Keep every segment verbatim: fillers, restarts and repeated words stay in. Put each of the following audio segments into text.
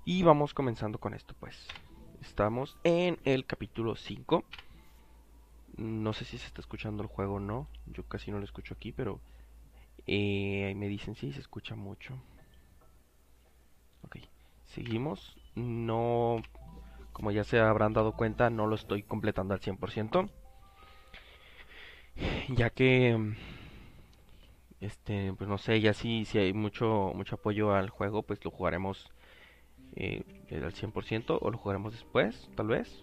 Y vamos comenzando con esto, pues. Estamos en el capítulo cinco. No sé si se está escuchando el juego o no. Yo casi no lo escucho aquí, pero eh, me dicen si se escucha mucho. Ok, seguimos. No, como ya se habrán dado cuenta, no lo estoy completando al cien por ciento. Ya que, este, pues no sé, ya si, si hay mucho, mucho apoyo al juego, pues lo jugaremos eh, al cien por ciento o lo jugaremos después, tal vez.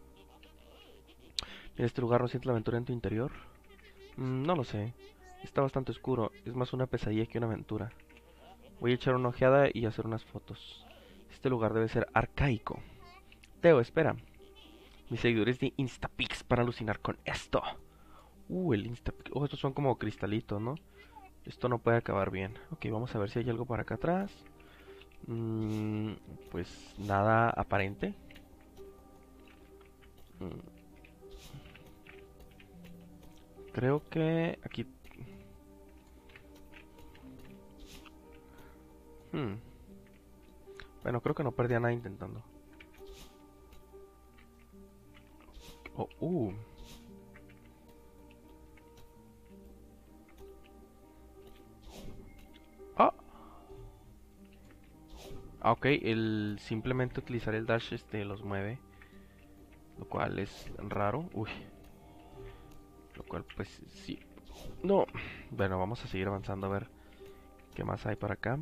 En este lugar no sientes la aventura en tu interior. Mm, no lo sé. Está bastante oscuro. Es más una pesadilla que una aventura. Voy a echar una ojeada y hacer unas fotos. Este lugar debe ser arcaico. Teo, espera. Mis seguidores de Instapix para alucinar con esto. Uh, el Instapix. Oh, estos son como cristalitos, ¿no? Esto no puede acabar bien. Ok, vamos a ver si hay algo por acá atrás. Mm, pues nada aparente. Mm, creo que aquí... Hmm. Bueno, creo que no perdía nada intentando. Oh, uh. Ah, ah, ok, el simplemente utilizar el dash este los mueve, lo cual es raro. Uy, lo cual pues sí. No, bueno, vamos a seguir avanzando a ver qué más hay por acá.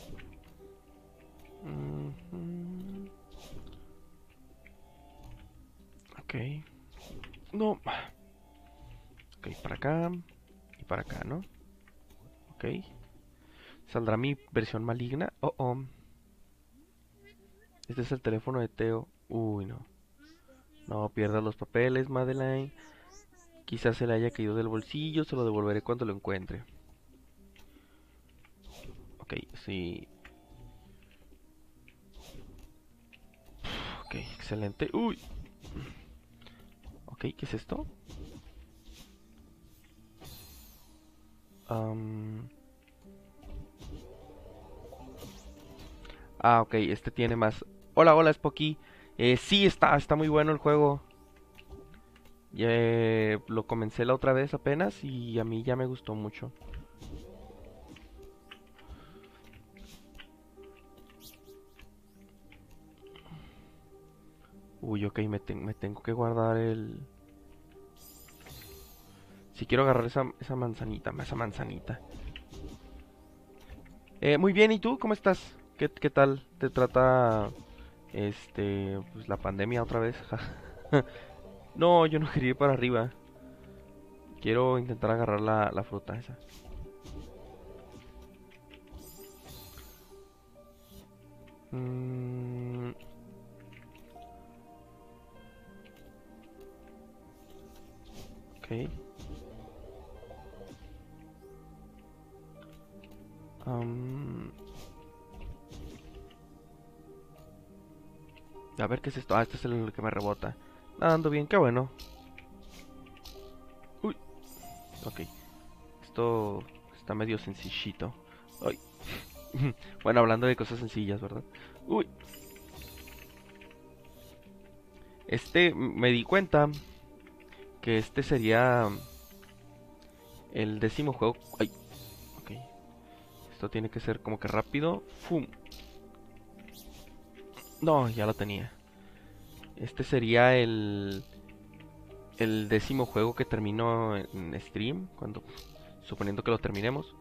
Mm, ok, no, ok, para acá y para acá, ¿no? Ok, saldrá mi versión maligna. Oh, oh, este es el teléfono de Teo. Uy, no, no pierdas los papeles, Madeline. Quizás se le haya caído del bolsillo, se lo devolveré cuando lo encuentre. Ok, sí. Ok, excelente. Uy. Ok, ¿qué es esto? Am, ah, ok, este tiene más. Hola, hola, Spocky. Eh, sí, está, está muy bueno el juego. Ya, eh, lo comencé la otra vez apenas y a mí ya me gustó mucho. Uy, ok, me, te- me tengo que guardar el... Si quiero agarrar esa, esa manzanita, esa manzanita. Eh, muy bien, ¿y tú? ¿Cómo estás? ¿Qué, qué tal te trata este, pues la pandemia otra vez? No, yo no quería ir para arriba. Quiero intentar agarrar la, la fruta esa. Mm, ok. Am, a ver qué es esto. Ah, este es el que me rebota. Ando bien, qué bueno. Uy, ok. Esto está medio sencillito. Ay. Bueno, hablando de cosas sencillas, ¿verdad? Uy, este me di cuenta que este sería el décimo juego. Ay, ok. Esto tiene que ser como que rápido. ¡Fum! No, ya lo tenía. Este sería el el décimo juego que termino en stream, cuando suponiendo que lo terminemos.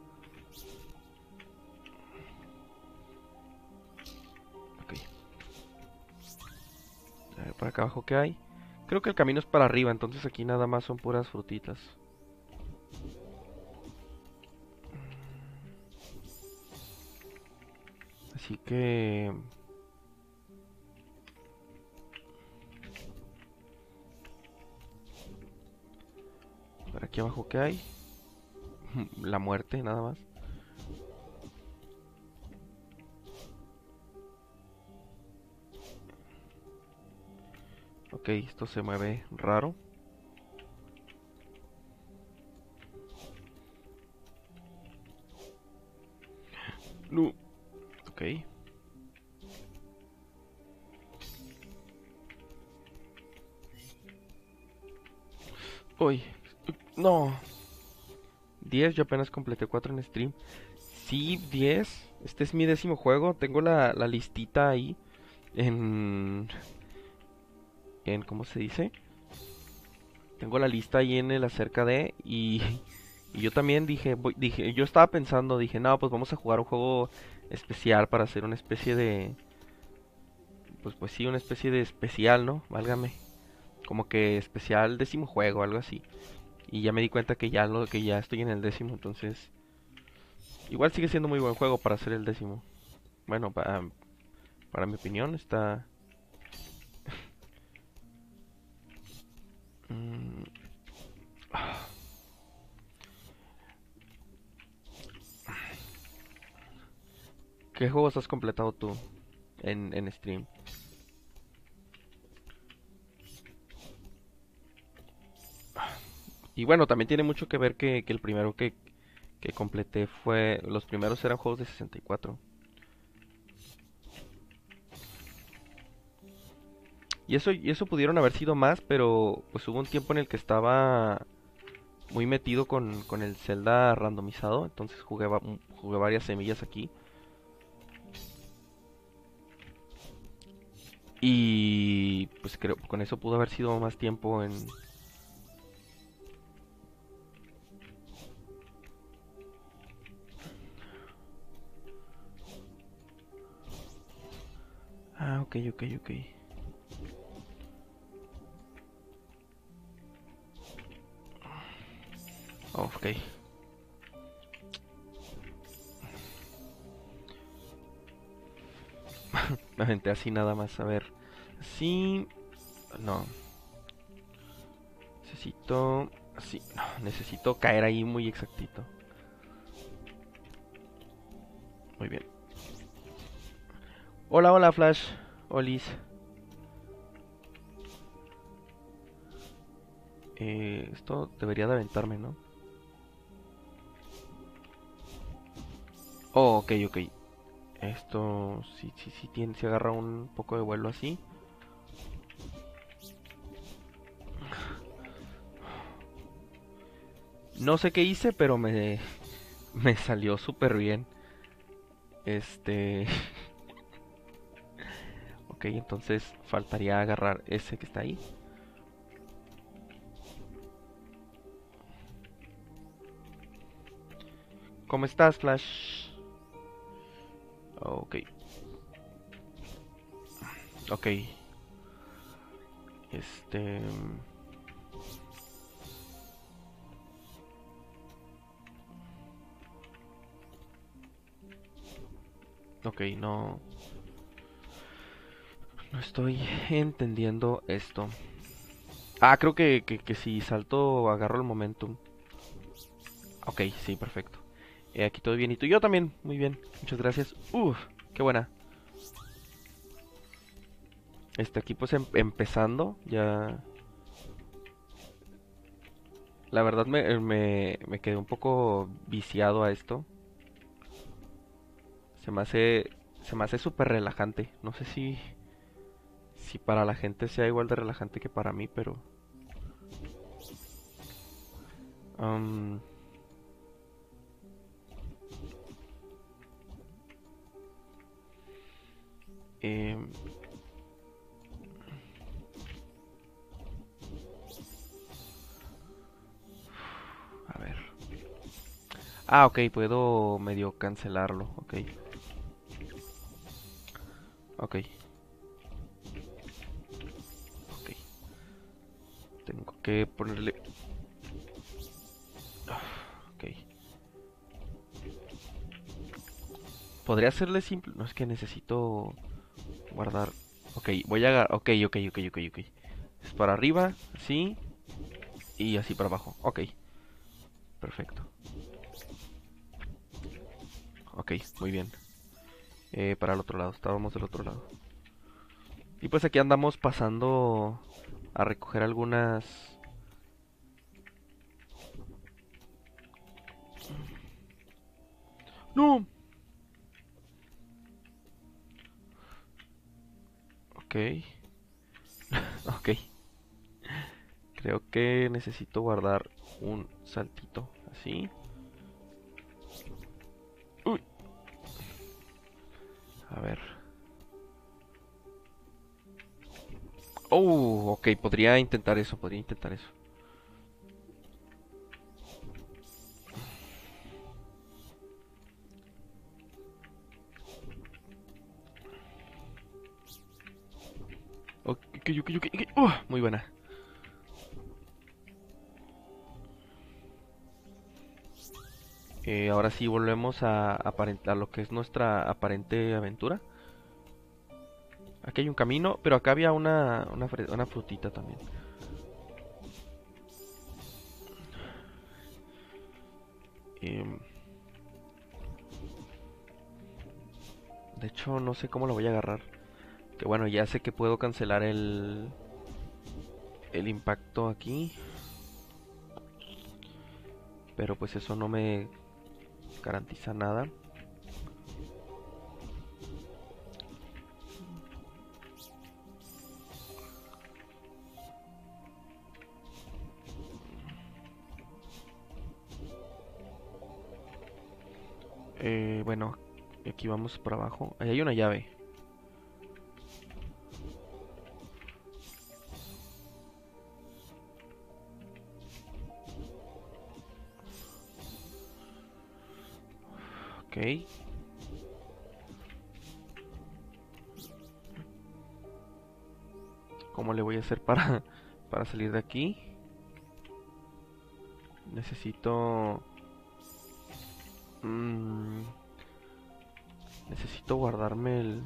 Ok, a ver por acá abajo qué hay. Creo que el camino es para arriba, entonces aquí nada más son puras frutitas. Así que... por aquí abajo qué hay. La muerte, nada más. Ok, esto se mueve raro. No. Ok. Uy, no. diez, yo apenas completé cuatro en stream. Sí, diez. Este es mi décimo juego. Tengo la, la listita ahí en... en... ¿Cómo se dice? Tengo la lista ahí en el acerca de... Y, y yo también dije, voy- dije... Yo estaba pensando, dije, no, pues vamos a jugar un juego especial para hacer una especie de... Pues, pues sí, una especie de especial, ¿no? Válgame. Como que especial décimo juego, algo así. Y ya me di cuenta que ya lo que ya estoy en el décimo, entonces igual sigue siendo muy buen juego para ser el décimo. Bueno, para, para mi opinión está... mm, ¿Qué juegos has completado tú en, en stream? Y bueno, también tiene mucho que ver que, que el primero que, que completé fue... Los primeros eran juegos de sesenta y cuatro. Y eso, y eso pudieron haber sido más, pero pues hubo un tiempo en el que estaba muy metido con, con el Zelda randomizado. Entonces jugué, va- jugué varias semillas aquí. Y pues creo con eso pudo haber sido más tiempo en... Ah, ok, ok, ok. Oh, ok. Me aventé así nada más. A ver. Sí. No. Necesito... Así. No. Necesito caer ahí muy exactito. Muy bien. Hola, hola, Flash. Olis. Eh, esto debería de aventarme, ¿no? Oh, ok, ok. Esto sí, sí, sí tiene, se agarra un poco de vuelo así. No sé qué hice, pero me, me salió súper bien. Este... Ok, entonces faltaría agarrar ese que está ahí. ¿Cómo estás, Flash? Ok, ok. Este... Ok, no... No estoy entendiendo esto. Ah, creo que, que, que si salto agarro el momentum. Ok, sí, perfecto. Eh, aquí todo bien. Y tú, yo también. Muy bien. Muchas gracias. Uf, qué buena. Este, aquí pues em- empezando. Ya... La verdad me, me, me quedé un poco viciado a esto. Se me hace... Se me hace súper relajante. No sé si... Si para la gente sea igual de relajante que para mí, pero... am, em, a ver. Ah, ok, puedo medio cancelarlo. Ok, ok, ok. Tengo que ponerle... Ok. Podría hacerle simple... No, es que necesito guardar... Ok, voy a... agar- Ok, ok, ok, ok, ok. Es para arriba, así. Y así para abajo. Ok, perfecto. Ok, muy bien. Eh, para el otro lado, estábamos del otro lado. Y pues aquí andamos pasando a recoger algunas... No. Ok. Ok. Creo que necesito guardar un saltito. Así. Uy. A ver. Oh, ok, podría intentar eso, podría intentar eso. Ok, ok, ok, ok. Uh, muy buena. Eh, ahora sí volvemos a aparentar lo que es nuestra aparente aventura. Aquí hay un camino, pero acá había una, una, fre- una frutita también. Em, de hecho, no sé cómo lo voy a agarrar. Que bueno, ya sé que puedo cancelar el, el impacto aquí. Pero pues eso no me garantiza nada. Eh, bueno, aquí vamos para abajo. Ahí hay una llave. Ok. ¿Cómo le voy a hacer para, para salir de aquí? Necesito... mm, necesito guardarme el...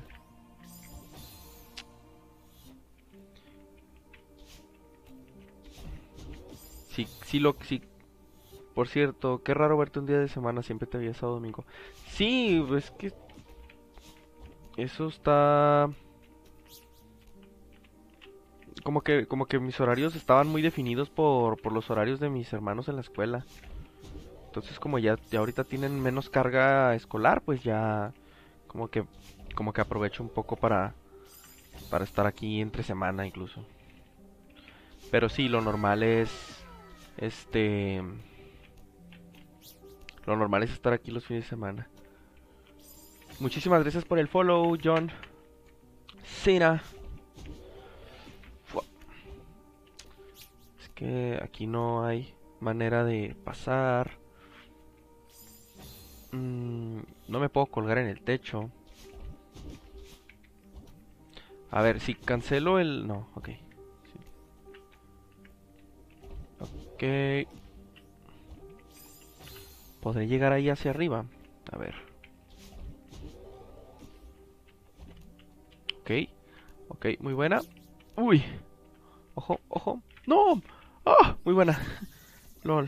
Sí, sí lo... Sí. Por cierto, qué raro verte un día de semana, siempre te veía sábado domingo. Sí, es que... Eso está... Como que, como que mis horarios estaban muy definidos por, por los horarios de mis hermanos en la escuela. Entonces como ya, ya ahorita tienen menos carga escolar, pues ya como que como que aprovecho un poco para para estar aquí entre semana incluso. Pero sí, lo normal es este lo normal es estar aquí los fines de semana. Muchísimas gracias por el follow, John. Cena. Es que aquí no hay manera de pasar. Mm, no me puedo colgar en el techo. A ver, si cancelo el... No, ok. Sí. Ok. ¿Podré llegar ahí hacia arriba? A ver. Ok. Ok, muy buena. Uy. Ojo, ojo. ¡No! ¡Ah! Muy buena. LOL.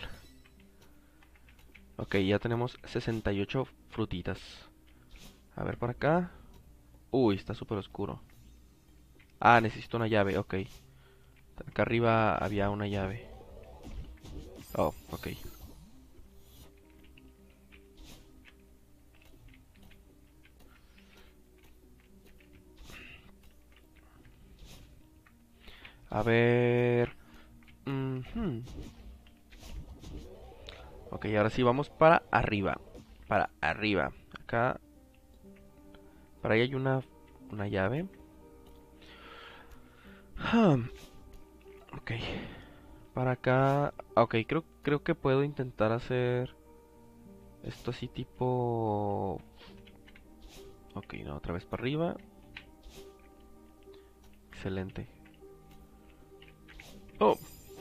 Ok, ya tenemos sesenta y ocho frutitas. A ver por acá. Uy, está súper oscuro. Ah, necesito una llave, ok. Acá arriba había una llave. Oh, ok. A ver... mhm. Ok, ahora sí vamos para arriba. Para arriba. Acá... Para ahí hay una, una llave. Hmm, ok. Para acá... Ok, creo, creo que puedo intentar hacer... Esto así tipo... Ok, no, otra vez para arriba. Excelente. Oh.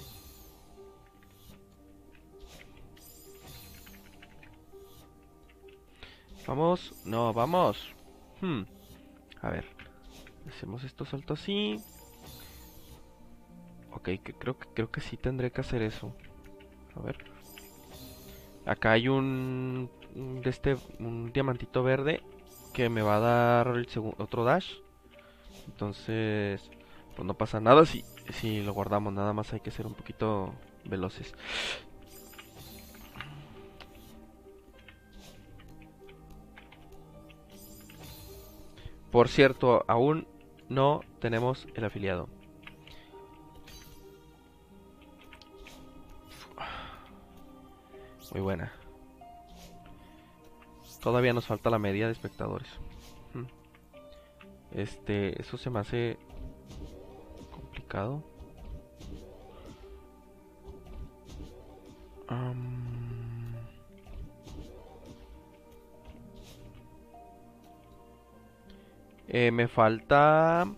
Vamos. No, vamos. Hmm. A ver. Hacemos esto salto así. Ok, que creo que creo que sí tendré que hacer eso. A ver. Acá hay un, un de este un diamantito verde que me va a dar el segundo otro dash. Entonces, pues no pasa nada si si lo guardamos, nada más hay que ser un poquito veloces. Por cierto, aún no tenemos el afiliado. Muy buena. Todavía nos falta la media de espectadores. Este, eso se me hace complicado. Um... Eh, me falta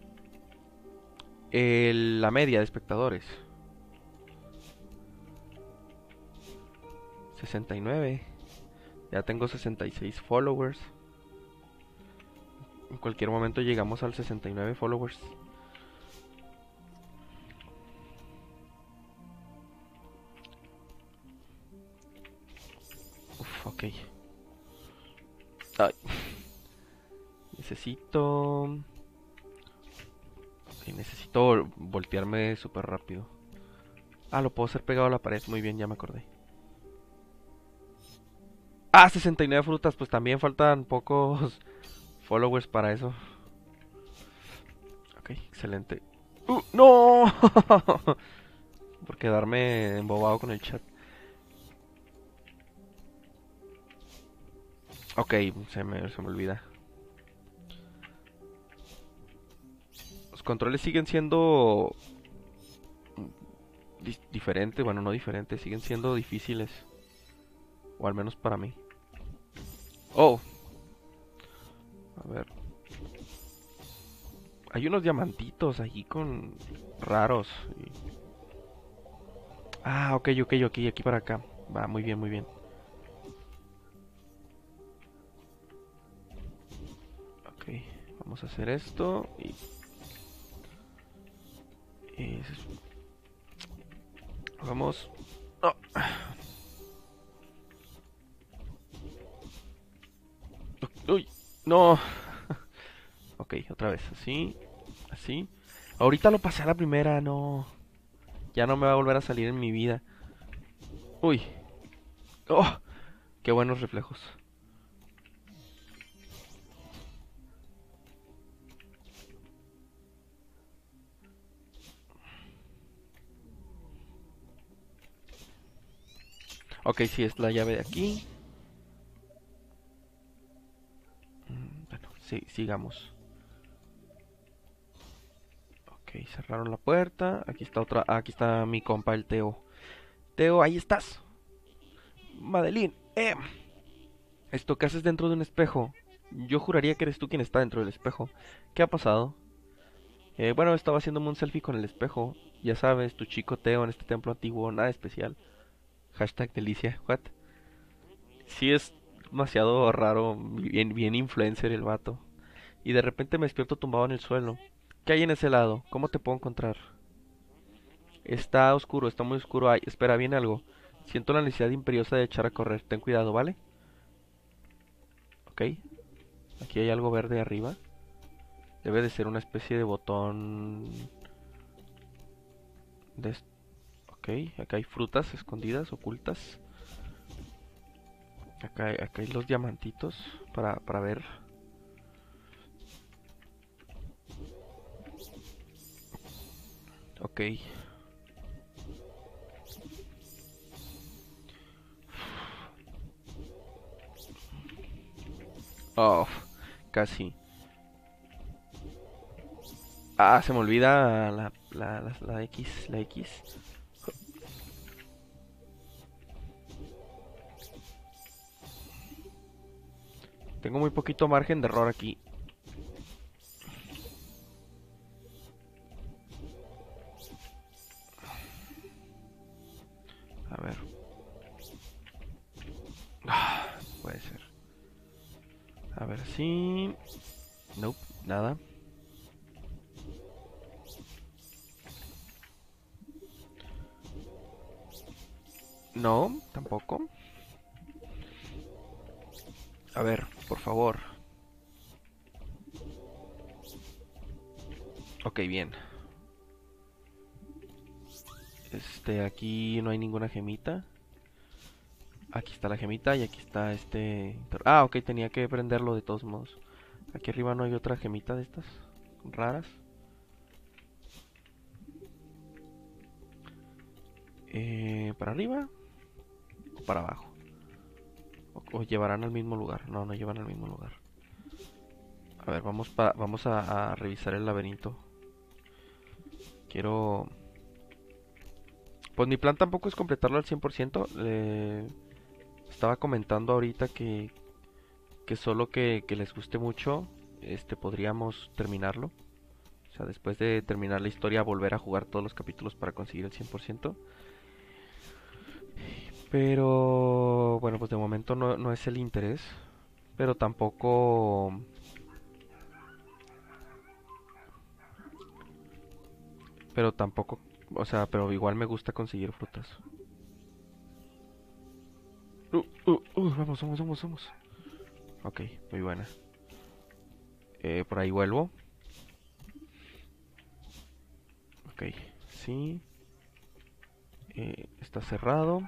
el- la media de espectadores. sesenta y nueve. Ya tengo sesenta y seis followers. En cualquier momento llegamos al sesenta y nueve followers. Uf, ok. Ay. Necesito... Ok, necesito voltearme súper rápido. Ah, lo puedo hacer pegado a la pared. Muy bien, ya me acordé. Ah, sesenta y nueve frutas. Pues también faltan pocos followers para eso. Ok, excelente. Uh, ¡No! Por quedarme embobado con el chat. Ok, se me, se me olvida. Los controles siguen siendo di- diferentes. Bueno, no diferentes. Siguen siendo difíciles. O al menos para mí. Oh. A ver. Hay unos diamantitos ahí con... raros. Y- Ah, ok, ok, ok. Aquí para acá. Va, muy bien, muy bien. Ok, vamos a hacer esto. Y... y vamos... Oh. Uy, no. Ok, otra vez. Así, así. Ahorita lo pasé a la primera, no. Ya no me va a volver a salir en mi vida. Uy. Oh, qué buenos reflejos. Ok, sí, es la llave de aquí. Mm, Bueno, sí, sigamos. Ok, cerraron la puerta. Aquí está otra. ah, Aquí está mi compa, el Teo. Teo, ahí estás. Madeline, eh. Esto que haces dentro de un espejo. Yo juraría que eres tú quien está dentro del espejo. ¿Qué ha pasado? Eh, bueno, estaba haciéndome un selfie con el espejo. Ya sabes, tu chico Teo en este templo antiguo, nada especial. Hashtag delicia. What? Sí es demasiado raro, bien, bien influencer el vato. Y de repente me despierto tumbado en el suelo. ¿Qué hay en ese lado? ¿Cómo te puedo encontrar? Está oscuro, está muy oscuro. Ay, espera, viene algo. Siento la necesidad imperiosa de echar a correr. Ten cuidado, ¿vale? Ok. Aquí hay algo verde arriba. Debe de ser una especie de botón... De... Ok, acá hay frutas escondidas, ocultas. Acá hay, acá hay los diamantitos para, para ver. Ok. Oh, casi. Ah, se me olvida la, la, la, la X, la X. Tengo muy poquito margen de error aquí. A ver. Ah, puede ser. A ver si... Nope, nada. No, tampoco. A ver, por favor. Ok, bien. Este, aquí no hay ninguna gemita. Aquí está la gemita y aquí está este... Ah, ok, tenía que prenderlo de todos modos. Aquí arriba no hay otra gemita de estas raras. Eh, para arriba. para abajo. O, o llevarán al mismo lugar. No, no llevan al mismo lugar. A ver, vamos, pa vamos a, a revisar el laberinto. Quiero... Pues mi plan tampoco es completarlo al cien por ciento. Le... Estaba comentando ahorita que, que solo que, que les guste mucho, este, podríamos terminarlo. O sea, después de terminar la historia, volver a jugar todos los capítulos para conseguir el cien por ciento. Pero bueno, pues de momento no, no es el interés. Pero tampoco... Pero tampoco... O sea, pero igual me gusta conseguir frutas. Uh, uh, uh, vamos, vamos, vamos, vamos. Ok, muy buena. Eh, por ahí vuelvo. Ok, sí. Eh, está cerrado.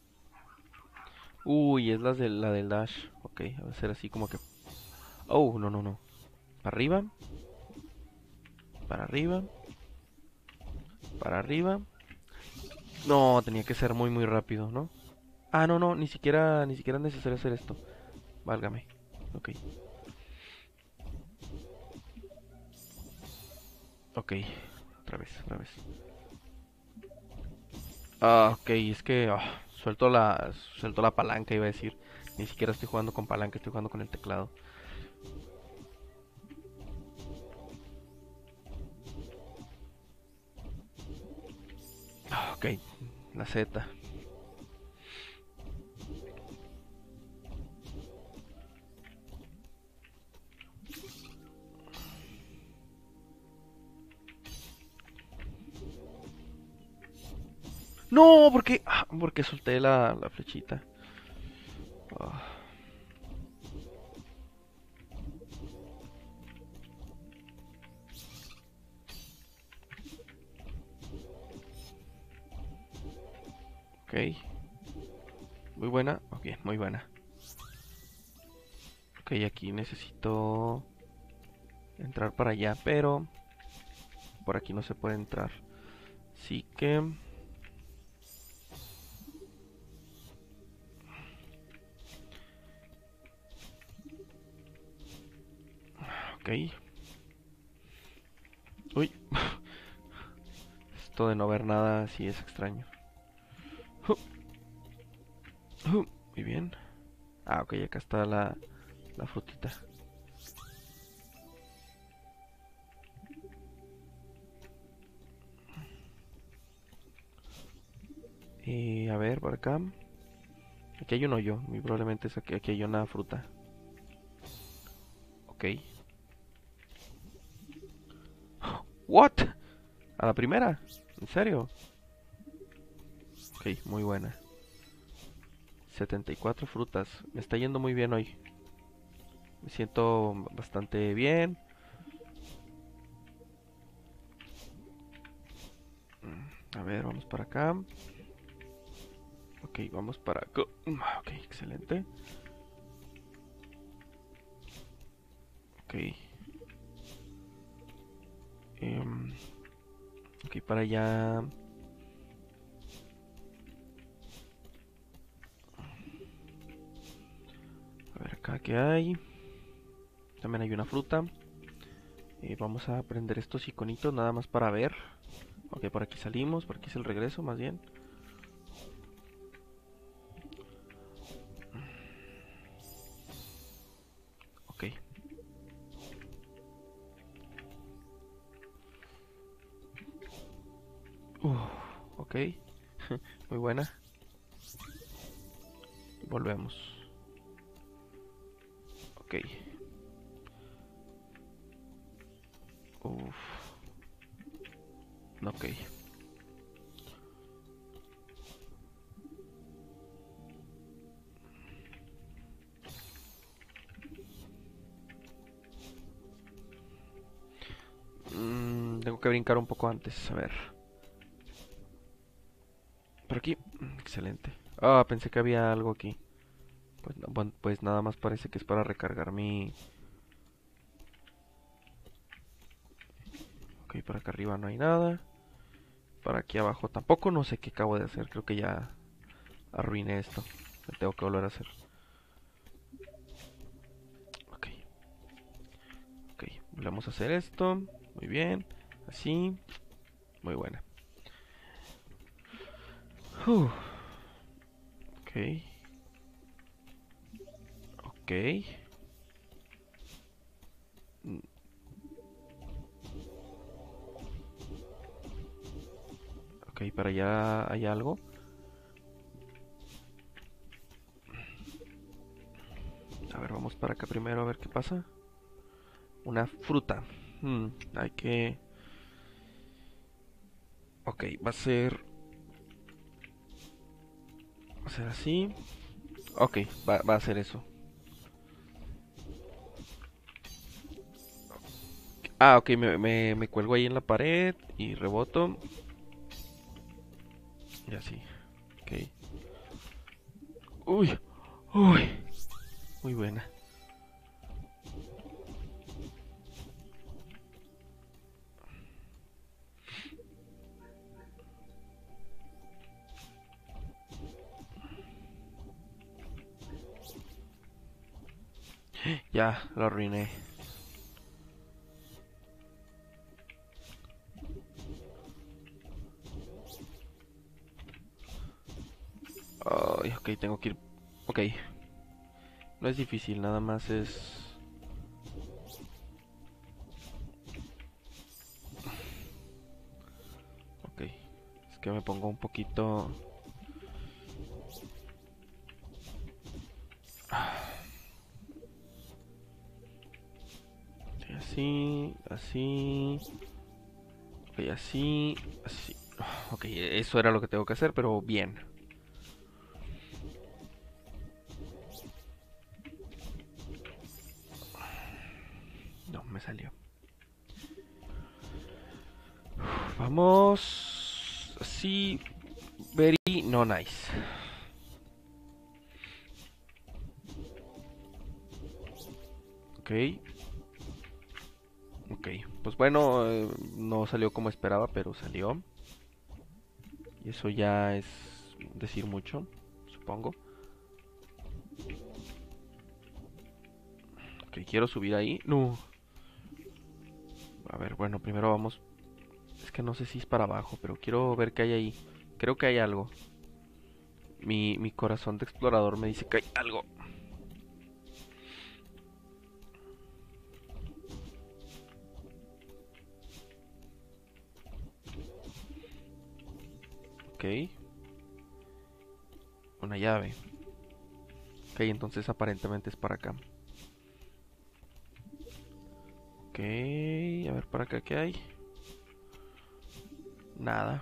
Uy, es la, de, la del dash. Ok, va a ser así como que... Oh, no, no, no. Para arriba. Para arriba. Para arriba. No, tenía que ser muy, muy rápido, ¿no? Ah, no, no, ni siquiera, ni siquiera es necesario hacer esto. Válgame. Ok. Ok. Otra vez, otra vez. Ah, ok, es que ah, suelto la, suelto la palanca, iba a decir. Ni siquiera estoy jugando con palanca, estoy jugando con el teclado. Ah, ok, la Z. No, porque, ah, porque solté la, la flechita. Ah, ok, muy buena, ok, muy buena. Ok, aquí necesito entrar para allá, pero por aquí no se puede entrar. Así que... Ok. Uy. Esto de no ver nada sí es extraño. Uh, uh, muy bien. Ah, ok, acá está la, la frutita. Y a ver, por acá. Aquí hay un hoyo. Muy probablemente es aquí, aquí hay una fruta. Ok. ¿What? ¿A la primera? ¿En serio? Ok, muy buena. setenta y cuatro frutas. Me está yendo muy bien hoy. Me siento bastante bien. A ver, vamos para acá. Ok, vamos para acá. Ok, excelente. Ok. Um, ok, para allá. A ver acá qué hay. También hay una fruta. Eh, vamos a prender estos iconitos nada más para ver. Ok, por aquí salimos, por aquí es el regreso más bien. Ok. Uh, ok. Muy buena. Volvemos. Ok. Uf. Ok. Mm, tengo que brincar un poco antes, a ver. Por aquí. Excelente. Ah, pensé que había algo aquí. Pues, no, bueno, pues nada más parece que es para recargar mi... Ok, por acá arriba no hay nada. Para aquí abajo tampoco, no sé qué acabo de hacer. Creo que ya arruiné esto. Lo tengo que volver a hacer. Ok. Ok, volvemos a hacer esto. Muy bien. Así. Muy buena. Uh. Ok. Ok. Ok, para allá hay algo. A ver, vamos para acá primero a ver qué pasa. Una fruta. Hmm, hay que... Ok, va a ser... Va a ser así. Ok, va, va a ser eso. Ah, ok, me, me, me cuelgo ahí en la pared y reboto. Y así. Ok. Uy, uy. Muy buena. Ya, lo arruiné. Ay, ok, tengo que ir... Ok. No es difícil, nada más es... Ok. Es que me pongo un poquito... Así, así... Ok, así, así... Ok, eso era lo que tengo que hacer, pero bien. No, me salió. Vamos... Así... Very... No, nice. Ok. Ok. Pues bueno, eh, no salió como esperaba, pero salió. Y eso ya es decir mucho, supongo. Ok, quiero subir ahí. No. A ver, bueno, primero vamos. Es que no sé si es para abajo, pero quiero ver qué hay ahí. Creo que hay algo. Mi, mi corazón de explorador me dice que hay algo. Ok. Una llave. Ok, entonces aparentemente es para acá. Ok, a ver para acá qué hay. Nada.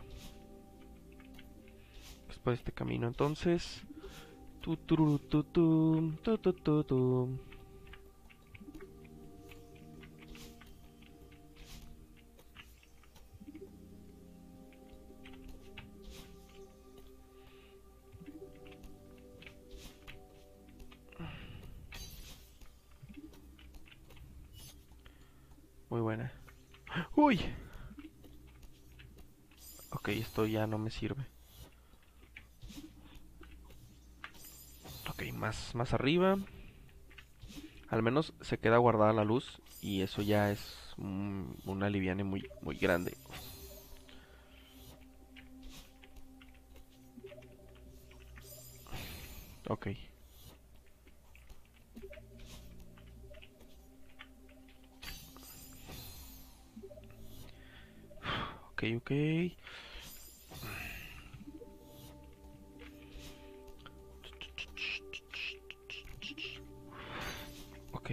Pues por este camino entonces. Tu, tu, tu, tu, tu, tu, tu, tu. Muy buena. ¡Uy! Ok, esto ya no me sirve. Ok, más, más arriba. Al menos se queda guardada la luz y eso ya es un, un aliviane muy, muy grande. Ok. Ok, ok. Ok.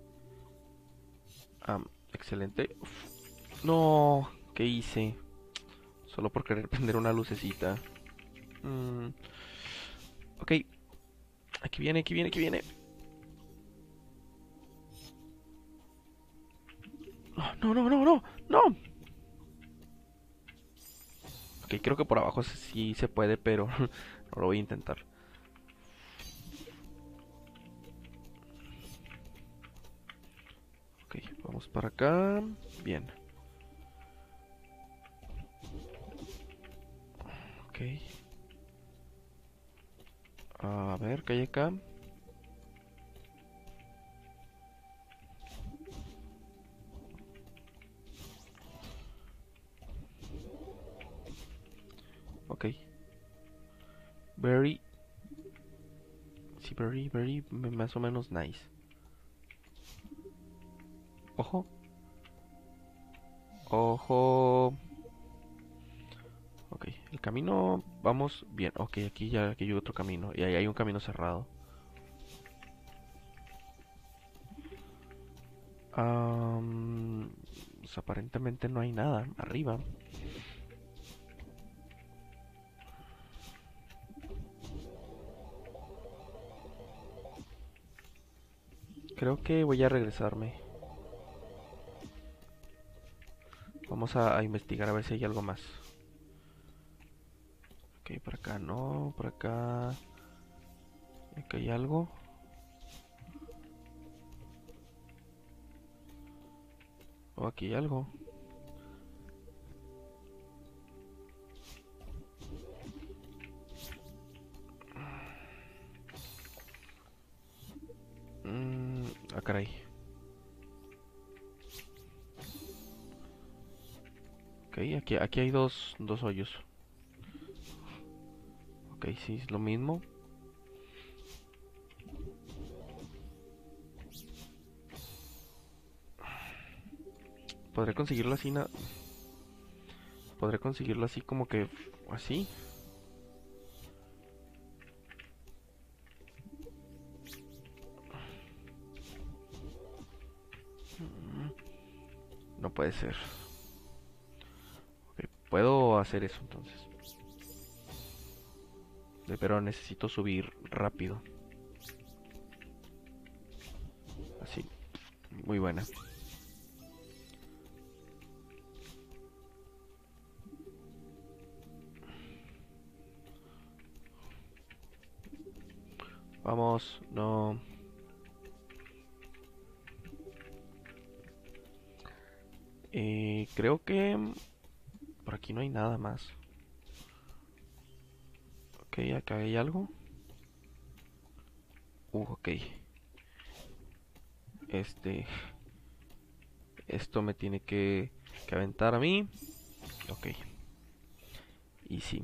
Um, excelente. Uf. No, ¿qué hice? Solo por querer prender una lucecita. Mm, ok, aquí viene, aquí viene, aquí viene. No, no, no, no, no. Ok, creo que por abajo sí se puede, pero no lo voy a intentar. Ok, vamos para acá. Bien. Ok. A ver, ¿qué hay acá? Ok. Very... Sí, very, very, más o menos nice. Ojo. Ojo. Ok, el camino, vamos bien. Ok, aquí ya aquí hay otro camino. Y ahí hay un camino cerrado. Um, pues aparentemente no hay nada arriba. Creo que voy a regresarme. Vamos a, a investigar a ver si hay algo más. Ok, por acá no, por acá... Acá hay algo. O aquí hay algo. Mm, ah, caray. Ok, aquí, aquí hay dos, dos hoyos. Ok, sí, es lo mismo. Podré conseguirlo así, na- podré conseguirlo así como que así. No puede ser. Ok, puedo hacer eso entonces. Eh, Pero necesito subir rápido. Así. Muy buena. Vamos, no. Eh, creo que por aquí no hay nada más. Ok, acá hay algo. Uh, ok. Este. Esto me tiene que, que aventar a mí. Ok. Y sí.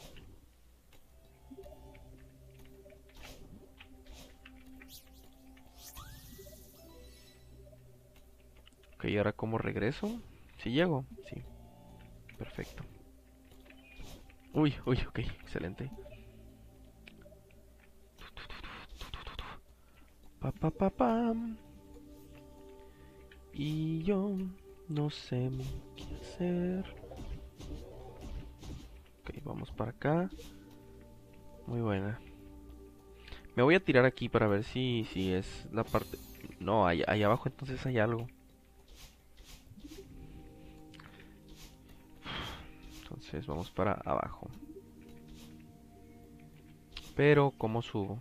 Ok, ahora cómo regreso. Si llego, sí. Perfecto. Uy, uy, ok, excelente. Pa, pa, pa, pam. Y yo no sé qué hacer. Ok, vamos para acá. Muy buena. Me voy a tirar aquí para ver si, si es la parte... No, ahí, ahí abajo entonces hay algo. Entonces vamos para abajo. Pero, ¿cómo subo?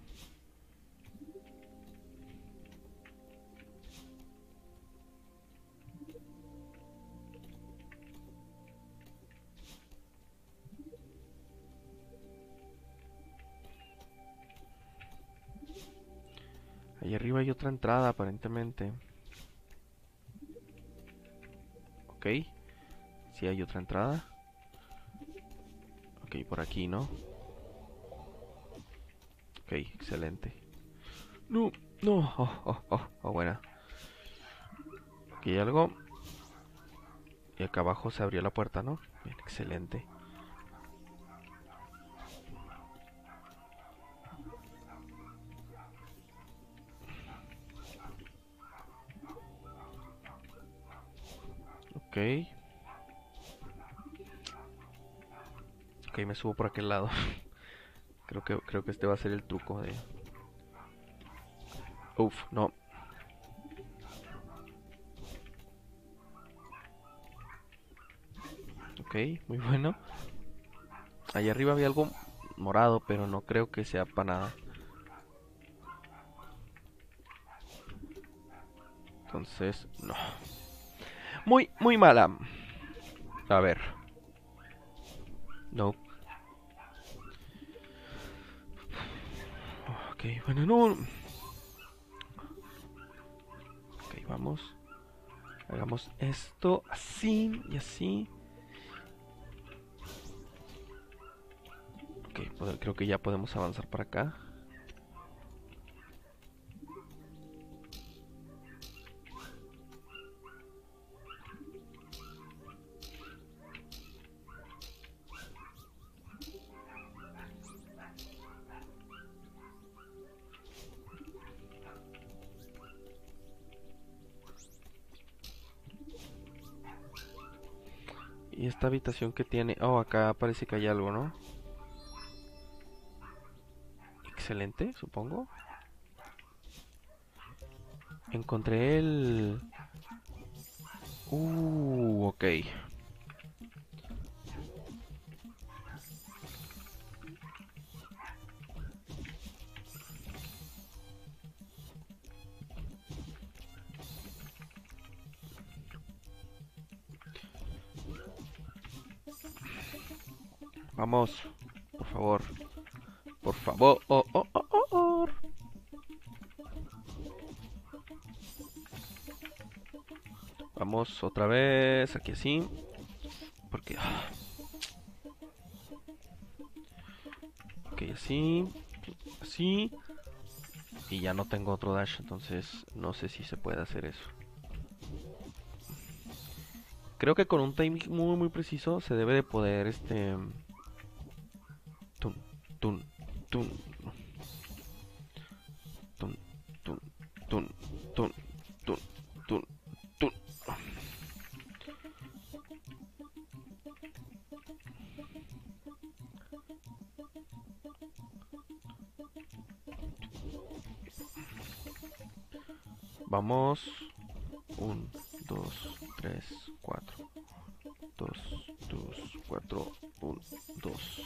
Ahí arriba hay otra entrada aparentemente. Ok. Sí hay otra entrada. Ok, por aquí, ¿no? Ok, excelente. No, no. Oh, oh, oh, oh, buena. Aquí hay algo. Y acá abajo se abrió la puerta, ¿no? Bien, excelente. Ok. Ok, me subo por aquel lado. Creo que, creo que este va a ser el truco de... Uf, no. Ok, muy bueno. Allá arriba había algo morado, pero no creo que sea para nada. Entonces, no. Muy, muy mala. A ver. No. Ok, bueno, no. Ok, vamos. Hagamos esto así y así. Ok, pues, creo que ya podemos avanzar para acá. Y esta habitación que tiene... Oh, acá parece que hay algo, ¿no? Excelente, supongo. Encontré el... Uh, ok. Vamos, por favor. Por favor. Oh, oh, oh, oh, oh. Vamos otra vez, aquí así. Porque... ah. Ok, así. Así. Y ya no tengo otro dash, entonces no sé si se puede hacer eso. Creo que con un timing muy muy preciso se debe de poder este... Tun, tun, tun. Tun, tun, tun, tun, tun, tun, tun. Vamos. Un, dos, tres, cuatro. Dos, dos, cuatro, un, dos.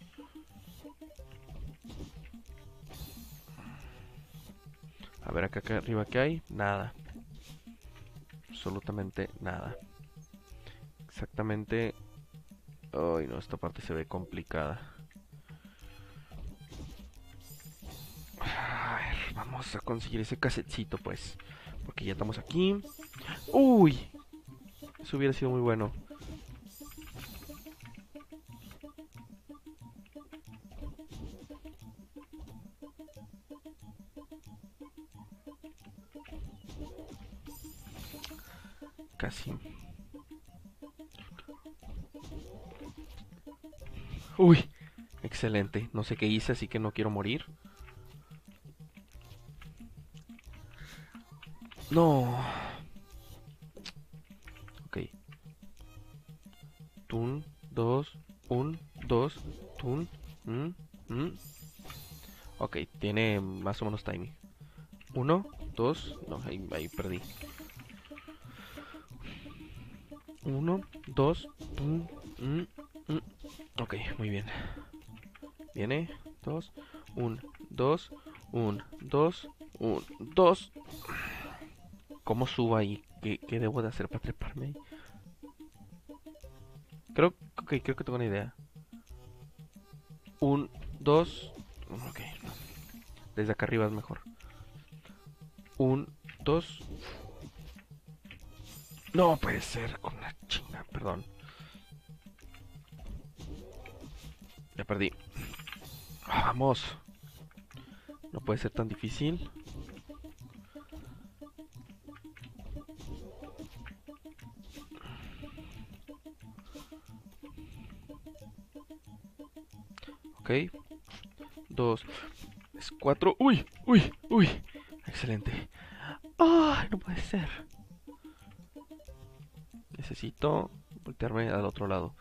A ver acá, acá arriba que hay. Nada. Absolutamente nada. Exactamente. Ay, no, esta parte se ve complicada. A ver, vamos a conseguir ese casetcito, pues. Porque ya estamos aquí. ¡Uy! Eso hubiera sido muy bueno. Casi. ¡Uy! Excelente. No sé qué hice, así que no quiero morir. No. Ok. Tun, dos, un, dos, tun, mm, mm. Ok, tiene más o menos timing. Uno, dos, no, ahí, ahí perdí. Uno, dos, tun, mm, mm. Ok, muy bien. Viene, dos, un, dos, un, dos, un, dos. ¿Cómo subo ahí? ¿Qué, qué debo de hacer para treparme ahí? Creo, okay, creo que tengo una idea. Un, dos. Ok, no. Desde acá arriba es mejor. Un, dos. No puede ser con la chinga, perdón. Ya perdí. Ah, vamos. No puede ser tan difícil. Ok. Dos. Es cuatro. Uy, uy, uy. Excelente. ¡Ay, no puede ser! Necesito voltearme al otro lado.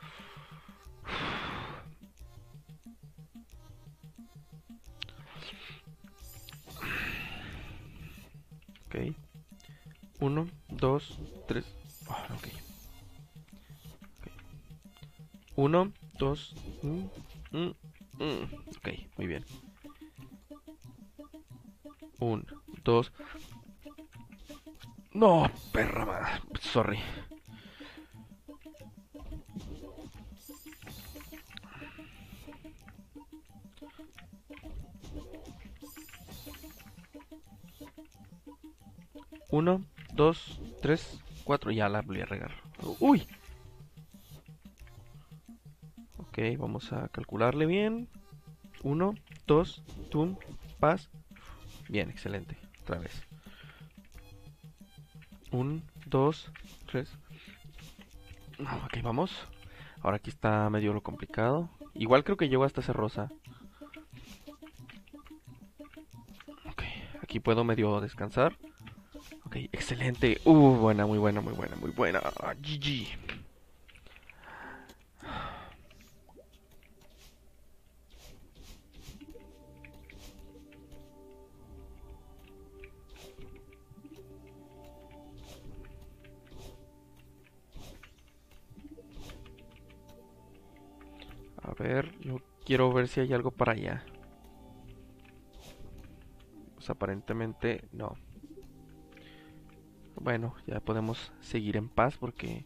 Ok. Uno, dos, tres. Oh, ok. Okay. Uno, dos. Mm, mm, mm. Ok, muy bien. Un, dos. No, perra madre. Sorry. Uno, dos, tres, cuatro. Ya la volví a regar. ¡Uy! Ok, vamos a calcularle bien. Uno, dos, tum, paz. Bien, excelente. Otra vez. Un, dos, tres. Ok, vamos. Ahora aquí está medio lo complicado. Igual creo que llego hasta ese rosa. Ok, aquí puedo medio descansar. Ok, excelente. Uh, buena, muy buena, muy buena, muy buena. G G. A ver, yo quiero ver si hay algo para allá. Pues aparentemente no. Bueno, ya podemos seguir en paz porque...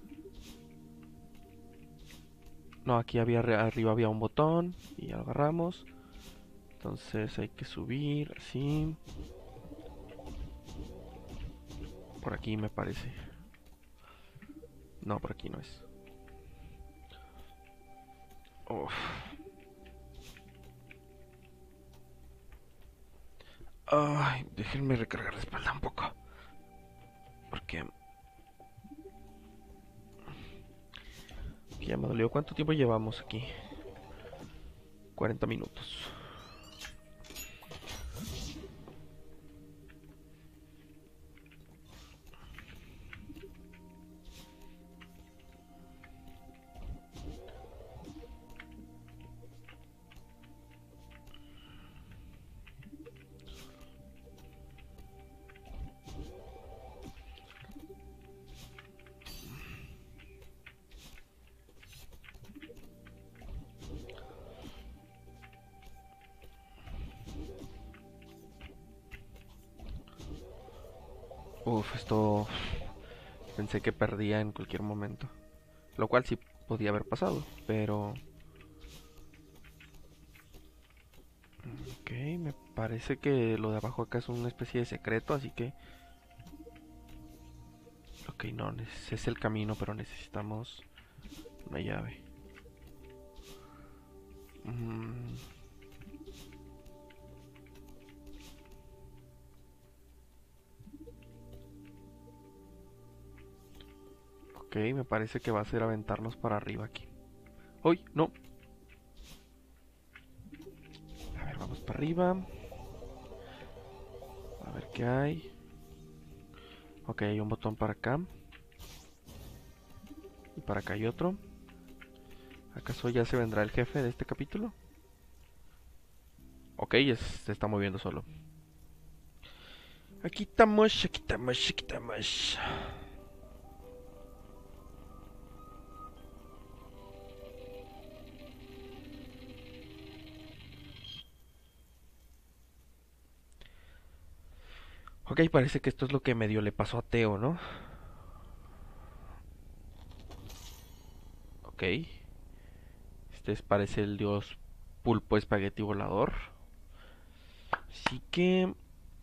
No, aquí había arriba había un botón y ya lo agarramos. Entonces hay que subir así. Por aquí me parece. No, por aquí no es. Uf. Ay, déjenme recargar la espalda un poco. Porque... Ya me dolió. ¿Cuánto tiempo llevamos aquí? cuarenta minutos. Uf, esto... Pensé que perdía en cualquier momento. Lo cual sí podía haber pasado, pero... Ok, me parece que lo de abajo acá es una especie de secreto, así que... Ok, no, ese es el camino, pero necesitamos una llave. Mm. Ok, me parece que va a ser aventarnos para arriba aquí. ¡Uy! ¡No! A ver, vamos para arriba. A ver qué hay. Ok, hay un botón para acá. Y para acá hay otro. ¿Acaso ya se vendrá el jefe de este capítulo? Ok, ya se está moviendo solo. Aquí estamos, aquí estamos, aquí estamos. Ok, parece que esto es lo que medio le pasó a Teo, ¿no? Ok. Este es, parece el dios pulpo espagueti volador. Así que...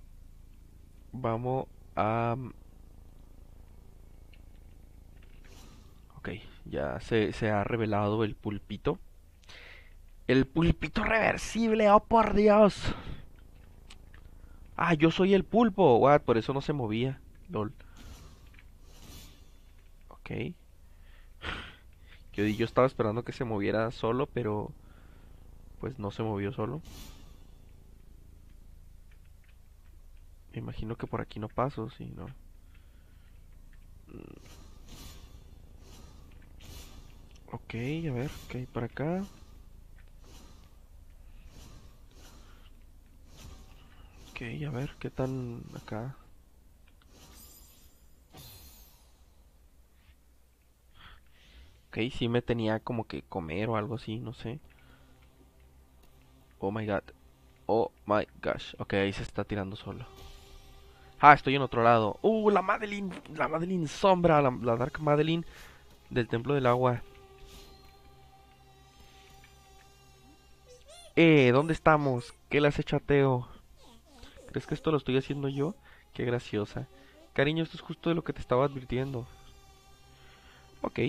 Vamos a... Ok, ya se, se ha revelado el pulpito. El pulpito reversible, oh por Dios. Ah, yo soy el pulpo. What? Por eso no se movía. Lol. Ok. Yo, yo estaba esperando que se moviera solo, pero pues no se movió solo. Me imagino que por aquí no paso, sí, ¿no? Ok, a ver, ¿qué hay para acá? Ok, a ver, ¿qué tan acá? Ok, sí me tenía como que comer o algo así, no sé. Oh my god. Oh my gosh. Ok, ahí se está tirando solo. Ah, estoy en otro lado. Uh, la Madeline. La Madeline sombra. La, la Dark Madeline del Templo del Agua. Eh, ¿dónde estamos? ¿Qué le has hecho a Teo? ¿Crees que esto lo estoy haciendo yo? Qué graciosa. Cariño, esto es justo de lo que te estaba advirtiendo. Ok.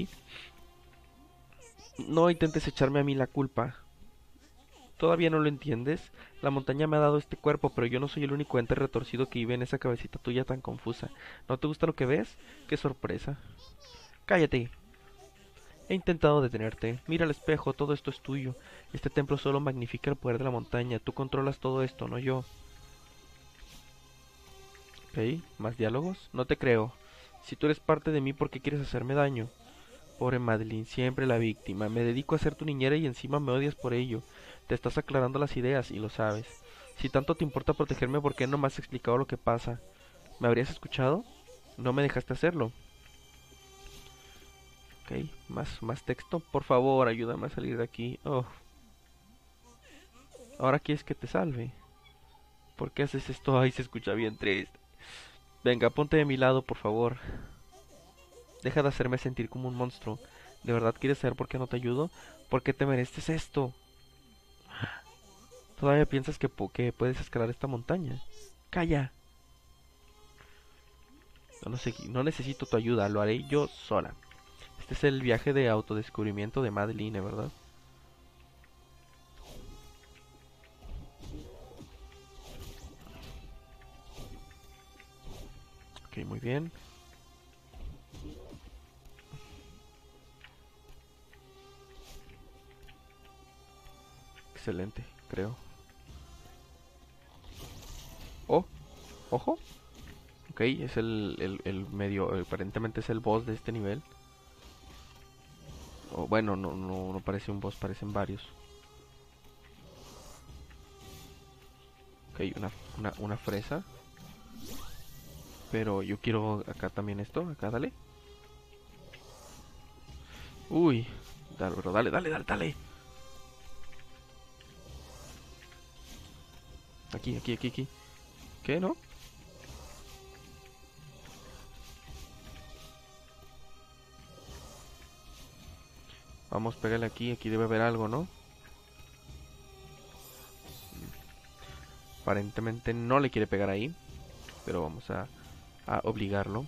No intentes echarme a mí la culpa. ¿Todavía no lo entiendes? La montaña me ha dado este cuerpo, pero yo no soy el único ente retorcido que vive en esa cabecita tuya tan confusa. ¿No te gusta lo que ves? ¡Qué sorpresa! ¡Cállate! He intentado detenerte. Mira al espejo, todo esto es tuyo. Este templo solo magnifica el poder de la montaña. Tú controlas todo esto, no yo. Ok, ¿más diálogos? No te creo. Si tú eres parte de mí, ¿por qué quieres hacerme daño? Pobre Madeline, siempre la víctima. Me dedico a ser tu niñera y encima me odias por ello. Te estás aclarando las ideas y lo sabes. Si tanto te importa protegerme, ¿por qué no me has explicado lo que pasa? ¿Me habrías escuchado? No me dejaste hacerlo. Ok, más, más texto. Por favor, ayúdame a salir de aquí. Oh, ahora quieres que te salve. ¿Por qué haces esto? Ay, se escucha bien triste. Venga, ponte de mi lado, por favor. Deja de hacerme sentir como un monstruo. ¿De verdad quieres saber por qué no te ayudo? ¿Por qué te mereces esto? ¿Todavía piensas que, po- que puedes escalar esta montaña? ¡Calla! No, no sé, no necesito tu ayuda, lo haré yo sola. Este es el viaje de autodescubrimiento de Madeline, ¿verdad? Ok, muy bien. Excelente, creo. Oh, ojo. Ok, es el, el, el medio, aparentemente es el boss de este nivel. O bueno, no, no, no parece un boss, parecen varios. Ok, una, una, una fresa. Pero yo quiero acá también esto, acá dale. Uy, dale, bro, dale, dale, dale, dale. Aquí, aquí, aquí, aquí. ¿Qué, no? Vamos, pégale aquí, aquí debe haber algo, ¿no? Aparentemente no le quiere pegar ahí, pero vamos a, a obligarlo.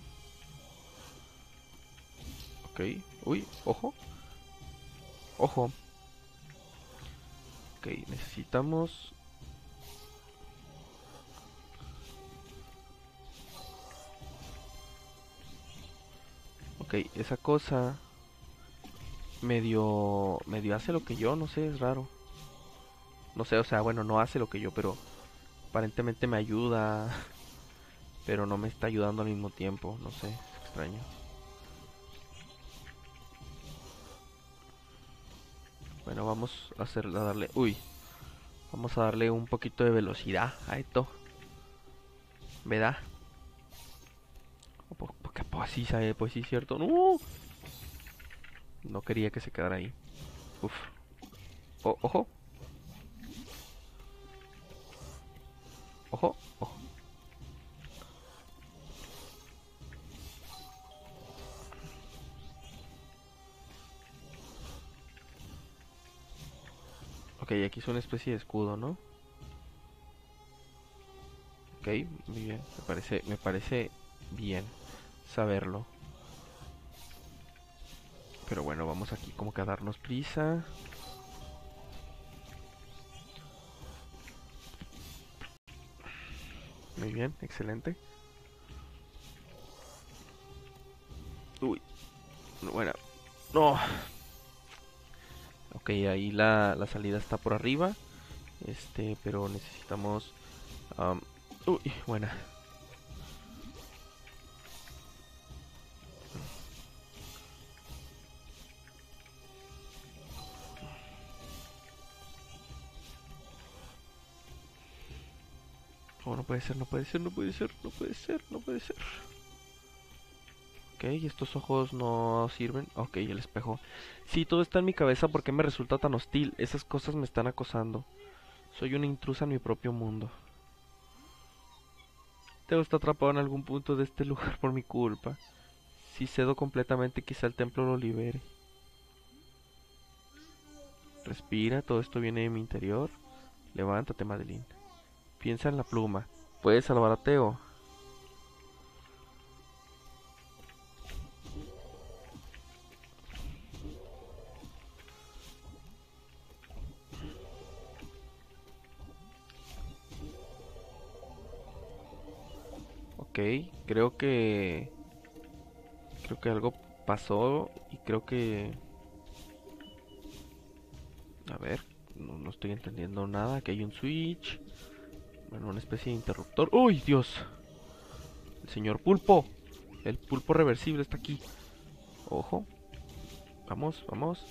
Ok, uy, ojo, ojo. Ok, necesitamos... Ok, esa cosa medio... medio hace lo que yo, no sé, es raro. No sé, o sea, bueno, no hace lo que yo, pero aparentemente me ayuda, pero no me está ayudando al mismo tiempo, no sé, es extraño. Bueno, vamos a hacer, a darle, uy, vamos a darle un poquito de velocidad a esto, ¿verdad? Porque pues sí, sabe, pues sí, cierto, no, no quería que se quedara ahí. Uf, o, ojo, ojo, ojo. Ok, aquí es una especie de escudo, ¿no? Ok, muy bien, me parece, me parece bien saberlo. Pero bueno, vamos aquí como que a darnos prisa. Muy bien, excelente. Uy, bueno, no. Ok, ahí la, la salida está por arriba. Este, pero necesitamos... Um, uy, buena. Oh, no puede ser, no puede ser, no puede ser, no puede ser, no puede ser. Ok, estos ojos no sirven. Ok, el espejo. Sí, todo está en mi cabeza. ¿Por qué me resulta tan hostil? Esas cosas me están acosando. Soy una intrusa en mi propio mundo. Teo está atrapado en algún punto de este lugar por mi culpa. Si cedo completamente, quizá el templo lo libere. Respira, todo esto viene de mi interior. Levántate, Madeline. Piensa en la pluma. Puedes salvar a Teo. Ok, creo que... Creo que algo pasó y creo que... A ver, no, no estoy entendiendo nada. Aquí hay un switch. Bueno, una especie de interruptor. ¡Uy, Dios! El señor pulpo. El pulpo reversible está aquí. Ojo. Vamos, vamos.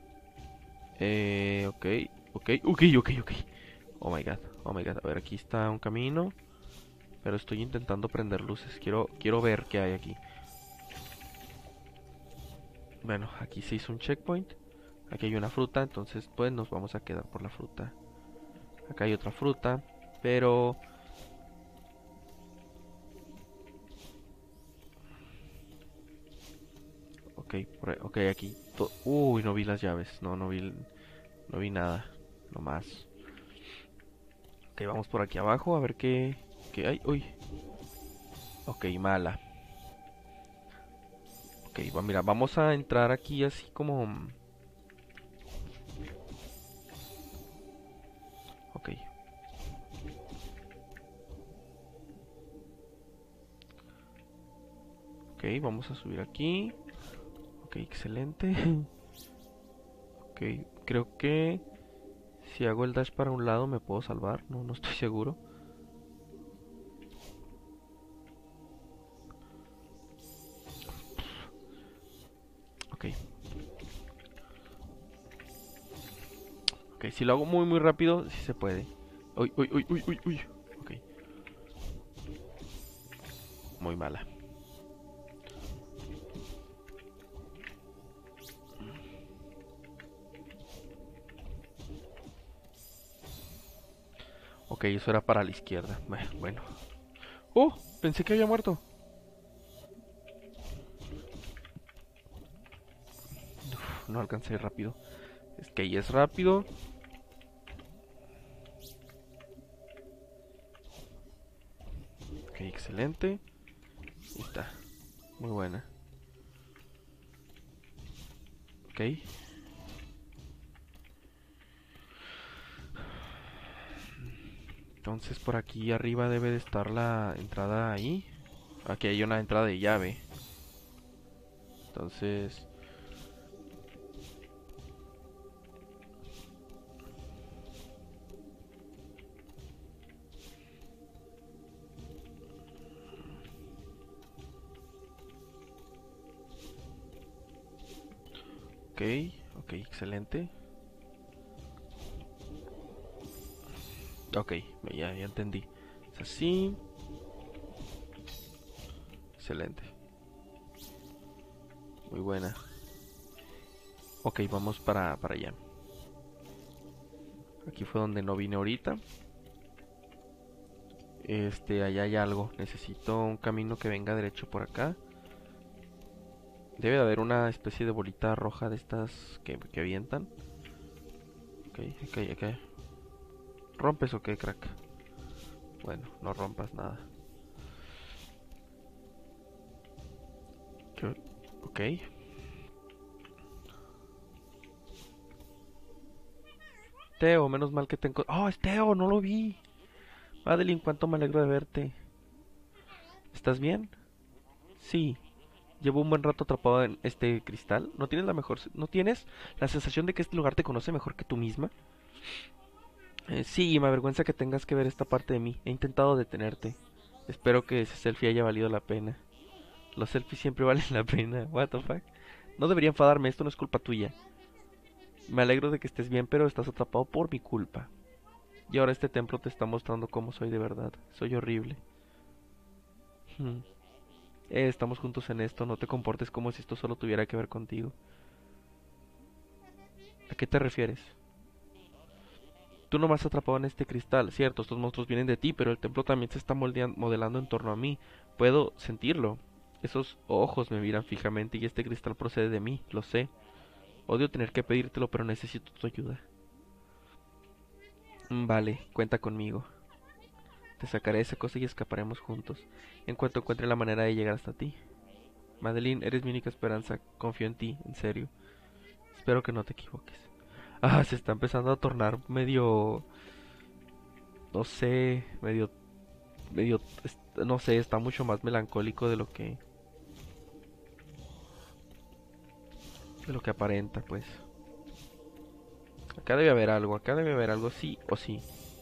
Eh, ok, ok, ok, ok, ok. Oh my god, oh my god. A ver, aquí está un camino. Pero estoy intentando prender luces. Quiero, quiero ver qué hay aquí. Bueno, aquí se hizo un checkpoint. Aquí hay una fruta, entonces pues nos vamos a quedar por la fruta. Acá hay otra fruta, pero... Ok, por ahí- ok, aquí... to- Uy, no vi las llaves. No, no vi, no vi nada. No más. Ok, vamos por aquí abajo a ver qué... qué hay. Uy. Ok, mala. Ok, va, mira, vamos a entrar aquí así como... Ok. Ok, vamos a subir aquí. Ok, excelente. Ok, creo que si hago el dash para un lado me puedo salvar. No, no estoy seguro. Ok. Ok, si lo hago muy muy rápido, sí se puede. Uy, uy, uy, uy, uy, uy. Ok, muy mala. Ok, eso era para la izquierda. Bueno. ¡Oh! Pensé que había muerto. Uf, no alcancé rápido. Es que ahí es rápido. Ok, excelente. Ahí está. Muy buena. Ok. Entonces por aquí arriba debe de estar la entrada ahí. Aquí hay una entrada de llave. Entonces... Ok, ok, excelente. Ok, ya, ya entendí. Es así. Excelente. Muy buena. Ok, vamos para, para allá. Aquí fue donde no vine ahorita. Este, allá hay algo. Necesito un camino que venga derecho por acá. Debe de haber una especie de bolita roja de estas que, que avientan. Ok, ok, ok. ¿Rompes o qué, crack? Bueno, no rompas nada. ¿Qué? Ok. Teo, menos mal que tengo... ¡Oh, es Teo! ¡No lo vi! Madeline, cuánto me alegro de verte. ¿Estás bien? Sí. Llevo un buen rato atrapado en este cristal. ¿No tienes la mejor... ¿No tienes la sensación de que este lugar te conoce mejor que tú misma? Eh, sí, me avergüenza que tengas que ver esta parte de mí. He intentado detenerte. Espero que ese selfie haya valido la pena. Los selfies siempre valen la pena. What the fuck? No debería enfadarme, esto no es culpa tuya. Me alegro de que estés bien, pero estás atrapado por mi culpa. Y ahora este templo te está mostrando cómo soy de verdad. Soy horrible. Hmm. Eh, estamos juntos en esto, no te comportes como si esto solo tuviera que ver contigo. ¿A qué te refieres? Tú no me has atrapado en este cristal, cierto, estos monstruos vienen de ti, pero el templo también se está moldean- modelando en torno a mí. Puedo sentirlo. Esos ojos me miran fijamente y este cristal procede de mí, lo sé. Odio tener que pedírtelo, pero necesito tu ayuda. Mm, Vale, cuenta conmigo. Te sacaré esa cosa y escaparemos juntos, en cuanto encuentre la manera de llegar hasta ti. Madeline, eres mi única esperanza. Confío en ti, en serio. Espero que no te equivoques. Ah, se está empezando a tornar medio... No sé, medio... medio... no sé, está mucho más melancólico de lo que de lo que aparenta, pues. Acá debe haber algo, acá debe haber algo, sí o sí.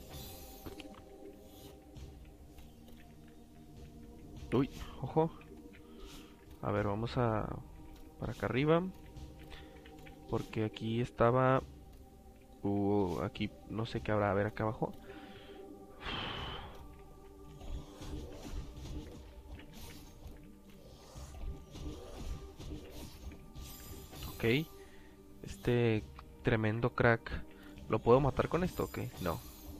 Uy, ojo. A ver, vamos a para acá arriba, porque aquí estaba uh, aquí no sé qué habrá, a ver acá abajo. Ok, este tremendo crack. ¿Lo puedo matar con esto? Ok, no.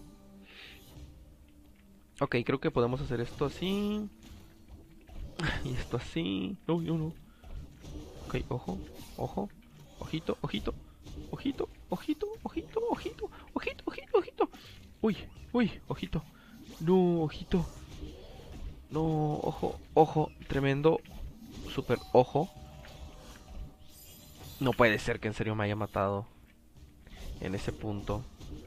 Ok, creo que podemos hacer esto así. Y esto así. No, no, no. Ok, ojo, ojo. Ojito, ojito. Ojito, ojito, ojito, ojito. Ojito, ojito, ojito. Uy, uy, ojito. No, ojito. No, ojo, ojo. Tremendo. Super ojo. No puede ser que en serio me haya matado en ese punto.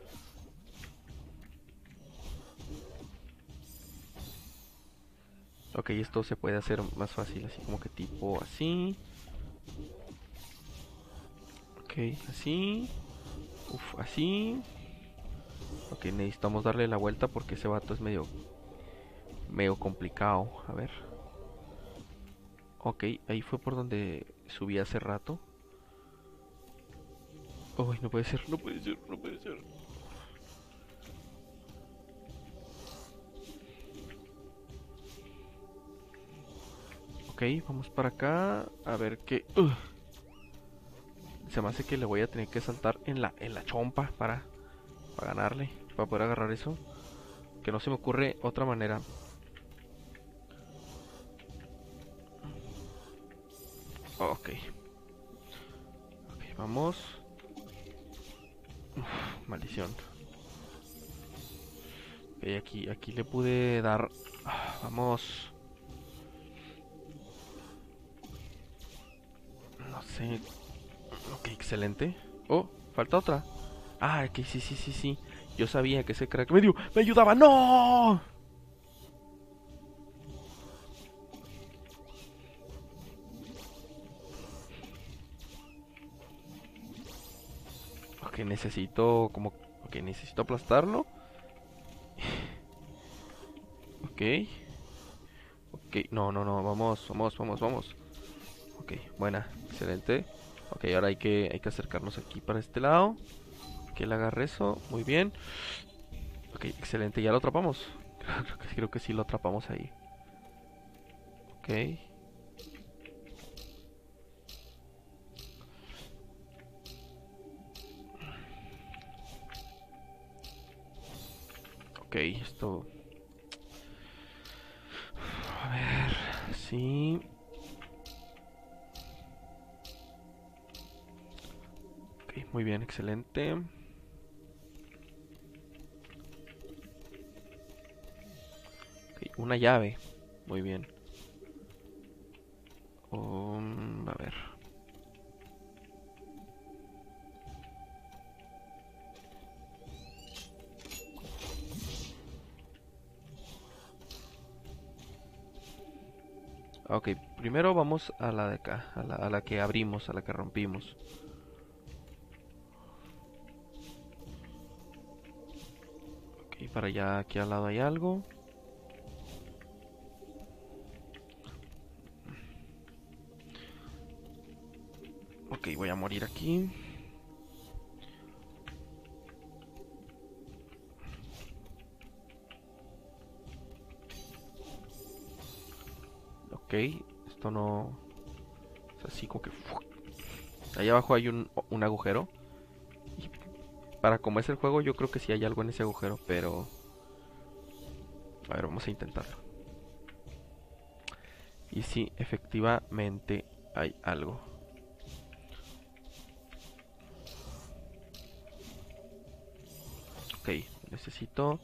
Ok, esto se puede hacer más fácil, así como que tipo así. Ok, así. Uf, así. Ok, necesitamos darle la vuelta porque ese vato es medio, medio complicado. A ver. Ok, ahí fue por donde subí hace rato. Uy, no puede ser, no puede ser, no puede ser. Ok, vamos para acá. A ver qué... Uh. Se me hace que le voy a tener que saltar en la, en la chompa para, para ganarle. Para poder agarrar eso. Que no se me ocurre otra manera. Ok. Ok, vamos. Uf, maldición. Ok, aquí, aquí le pude dar... Ah, vamos. No sé. Ok, excelente. Oh, falta otra. Ah, ok, sí, sí, sí, sí. Yo sabía que ese crack medio me ayudaba. ¡No! Ok, necesito como... Ok, necesito aplastarlo. Ok. Ok, no, no, no, vamos, vamos, vamos, vamos. Ok, buena, excelente. Ok, ahora hay que, hay que acercarnos aquí para este lado. Que él agarre eso, muy bien. Ok, excelente, ya lo atrapamos. Creo que, creo que sí lo atrapamos ahí. Ok. Ok, esto... A ver, sí. Ok, muy bien, excelente. Ok, una llave. Muy bien. Um, a ver. Ok, primero vamos a la de acá, a la, a la que abrimos, a la que rompimos. Ok, para allá, aquí al lado hay algo. Ok, voy a morir aquí. Ok, esto no... Es así como que... Allá abajo hay un, un agujero. Y para como es el juego, yo creo que sí hay algo en ese agujero, pero... A ver, vamos a intentarlo. Y sí, efectivamente hay algo. Ok, necesito...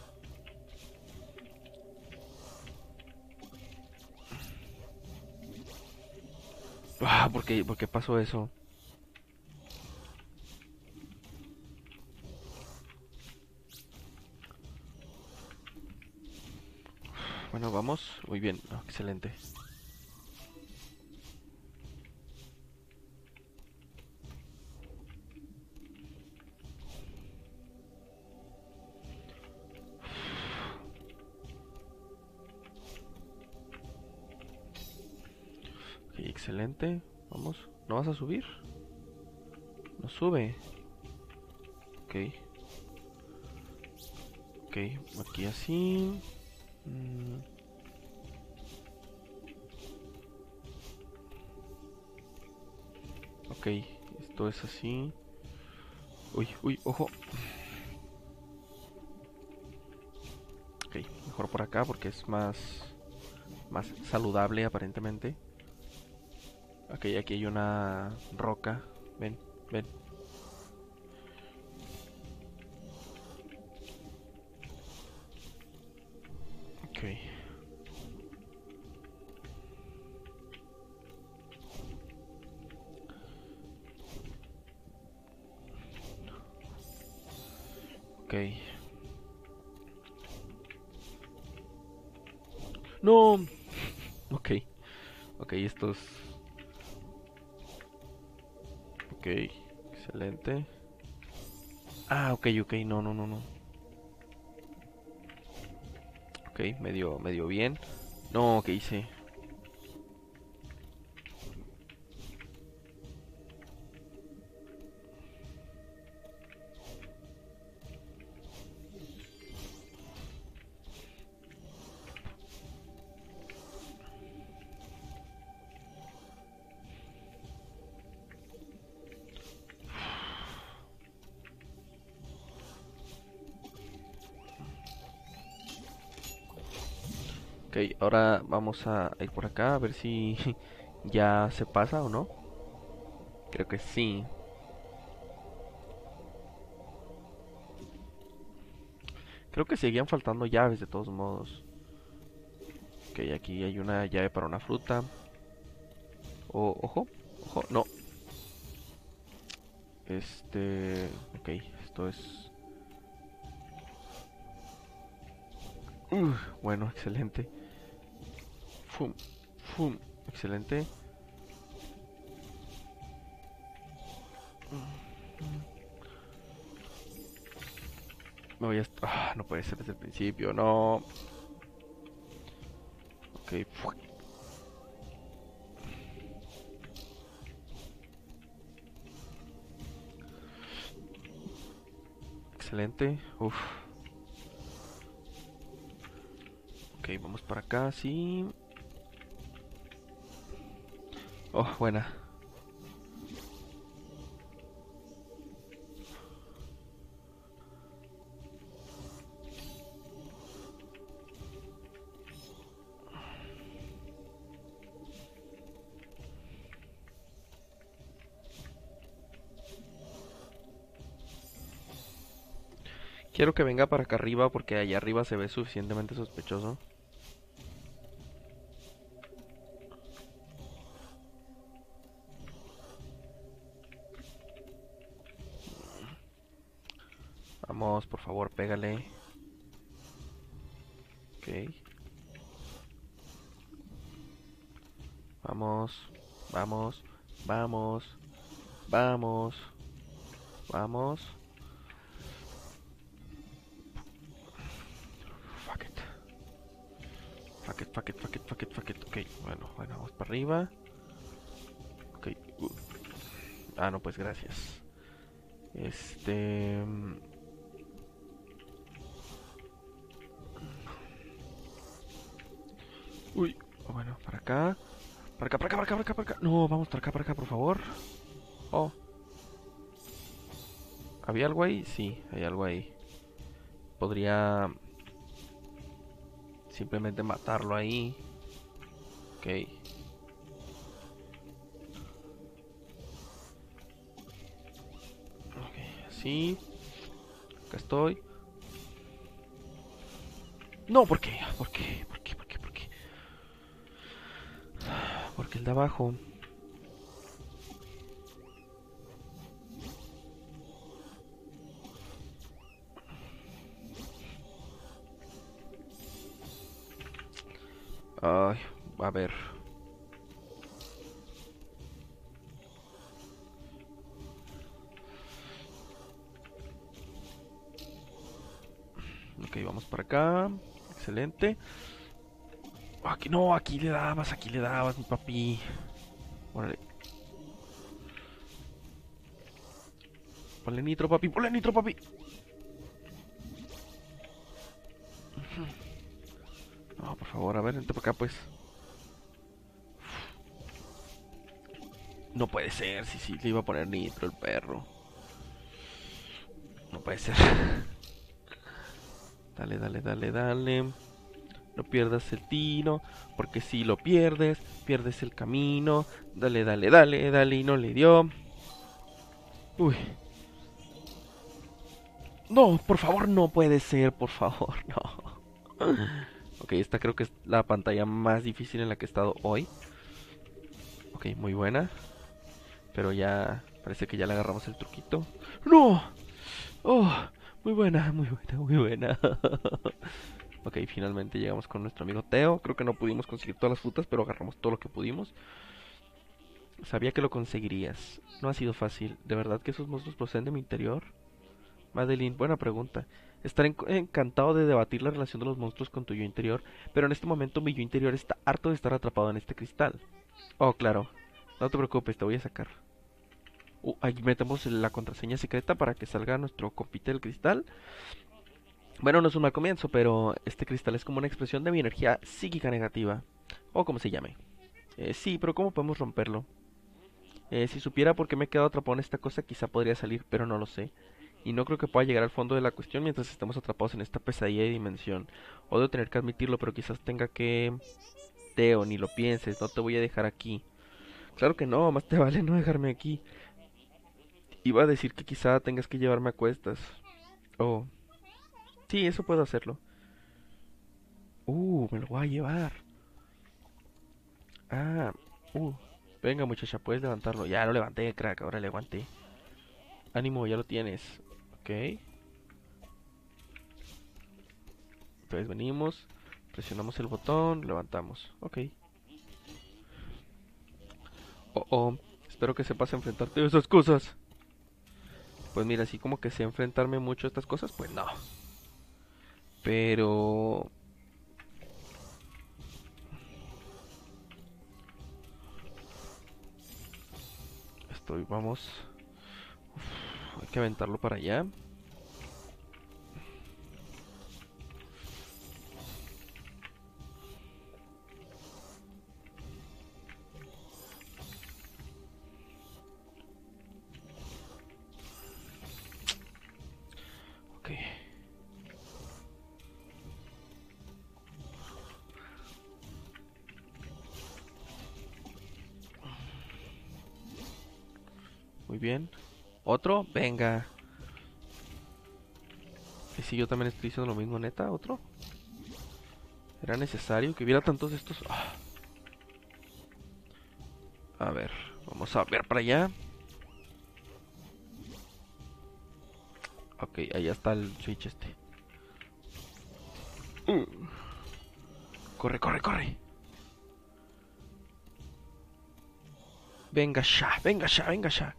Ah, ¿por qué, por qué pasó eso? Bueno, vamos. Muy bien. Oh, excelente. Ok, excelente. Vamos. ¿No vas a subir? No sube. Ok. Ok, aquí así. Mm. Ok, esto es así. Uy, uy, ojo. Ok, mejor por acá porque es más, más saludable aparentemente. Ok, aquí hay una roca. Ven, ven. Ok. Ok. No. Ok. Ok, estos. Ok, excelente. Ah, ok, ok, no, no, no, no. Ok, medio, medio bien. No, ¿qué hice? Ok, ahora vamos a ir por acá a ver si ya se pasa o no. Creo que sí. Creo que seguían faltando llaves de todos modos. Ok, aquí hay una llave para una fruta. Oh, ojo, ojo, no. Este... Ok, esto es... Uh, bueno, excelente. Fum, fum, excelente. Me voy a... Ah, no puede ser desde el principio, no. Ok, fu- excelente. Uf. Ok, vamos para acá, sí. Oh, buena. Quiero que venga para acá arriba porque allá arriba se ve suficientemente sospechoso. Vamos, por favor, pégale. Ok. Vamos, vamos, vamos, vamos, vamos. Fuck it. Fuck it, fuck it, fuck it, fuck it, fuck it. Ok, bueno, bueno, vamos para arriba. Ok. Uh. Ah, no, pues gracias. Este... Uy, bueno, para acá. Para acá, para acá, para acá, para acá, para acá. No, vamos para acá, para acá, por favor. Oh, ¿había algo ahí? Sí, hay algo ahí. Podría simplemente matarlo ahí. Ok. Ok, así. Acá estoy. No, ¿por qué? ¿Por qué? ¿Por qué? ¿Por qué? ¿Por qué? Porque el de abajo. Ay, a ver. Ok, vamos para acá. Excelente. Aquí no, aquí le dabas, aquí le dabas, mi papi. Órale. Ponle nitro, papi, ponle nitro, papi. No, por favor, a ver, vente para acá, pues. No puede ser, sí, sí, le iba a poner nitro el perro. No puede ser. Dale, dale, dale, dale. No pierdas el tiro, porque si lo pierdes, pierdes el camino. Dale, dale, dale, dale, y no le dio. Uy. No, por favor, no puede ser, por favor, no. Ok, esta creo que es la pantalla más difícil en la que he estado hoy. Ok, muy buena. Pero ya parece que ya le agarramos el truquito. ¡No! ¡Oh! Muy buena, muy buena, muy buena. Ok, finalmente llegamos con nuestro amigo Teo. Creo que no pudimos conseguir todas las frutas, pero agarramos todo lo que pudimos. Sabía que lo conseguirías. No ha sido fácil. ¿De verdad que esos monstruos proceden de mi interior? Madeline, buena pregunta. Estaré en- encantado de debatir la relación de los monstruos con tu yo interior, pero en este momento mi yo interior está harto de estar atrapado en este cristal. Oh, claro. No te preocupes, te voy a sacar. Uh, ahí metemos la contraseña secreta para que salga nuestro compite del cristal. Bueno, no es un mal comienzo, pero este cristal es como una expresión de mi energía psíquica negativa. O como se llame. Eh, sí, pero ¿cómo podemos romperlo? Eh, si supiera por qué me he quedado atrapado en esta cosa, quizá podría salir, pero no lo sé. Y no creo que pueda llegar al fondo de la cuestión mientras estemos atrapados en esta pesadilla de dimensión. Odio tener que admitirlo, pero quizás tenga que... Teo, ni lo pienses, no te voy a dejar aquí. Claro que no, más te vale no dejarme aquí. Iba a decir que quizá tengas que llevarme a cuestas. Oh, sí, eso puedo hacerlo. Uh, me lo voy a llevar. Ah, uh. Venga, muchacha, puedes levantarlo. Ya lo levanté, crack, ahora le aguanté. Ánimo, ya lo tienes. Ok. Entonces venimos, presionamos el botón, levantamos. Ok. Oh, oh. Espero que sepas enfrentarte a esas cosas. Pues mira, así como que sé enfrentarme mucho a estas cosas, pues no. Pero... Estoy, vamos. Uf, hay que aventarlo para allá. Ok. Muy bien. ¿Otro? Venga. Y si yo también estoy diciendo lo mismo, neta, ¿otro? ¿Era necesario que hubiera tantos de estos? Ah. A ver, vamos a ver para allá. Ok, allá está el switch este. Uh. Corre, corre, corre. Venga ya, venga ya, venga ya.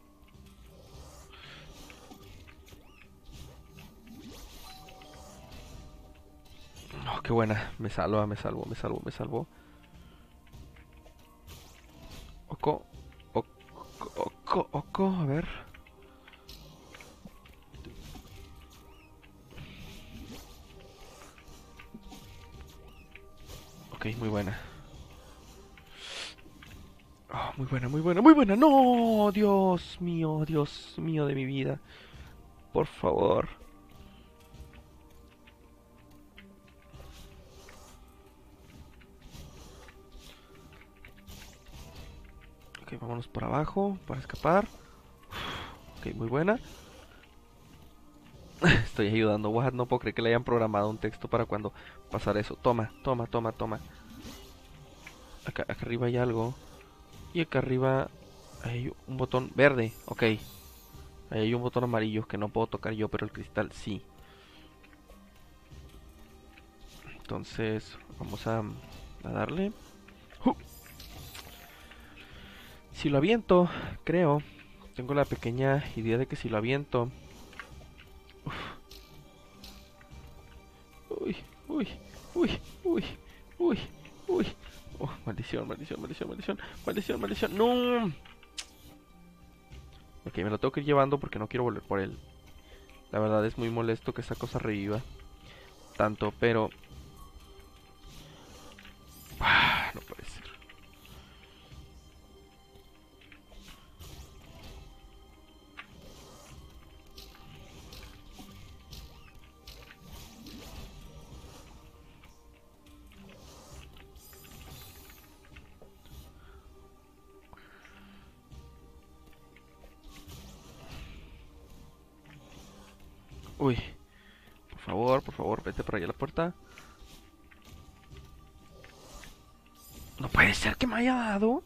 Oh, qué buena. Me salva, me salvo, me salvo, me salvo. Oco, oco, oco, oco, a ver. Ok, muy buena. Oh, muy buena, muy buena, muy buena. No, Dios mío, Dios mío de mi vida. Por favor. Ok, vámonos por abajo para escapar. Ok, muy buena. Estoy ayudando. What? No puedo creer que le hayan programado un texto para cuando pasara eso. Toma, toma, toma, toma. Acá, acá arriba hay algo. Y acá arriba hay un botón verde. Ok. Ahí hay un botón amarillo que no puedo tocar yo, pero el cristal sí. Entonces, vamos a A darle. ¡Uh! Si lo aviento, creo. Tengo la pequeña idea de que si lo aviento... Uf. Uy, uy, uy, uy, uy, uy. Oh, maldición, maldición, maldición, maldición, maldición, maldición. ¡No! Ok, me lo tengo que ir llevando porque no quiero volver por él. La verdad es muy molesto que esa cosa reviva tanto, pero... Ah, no puede ser. Uy, por favor, por favor, vete por allá a la puerta. No puede ser que me haya dado.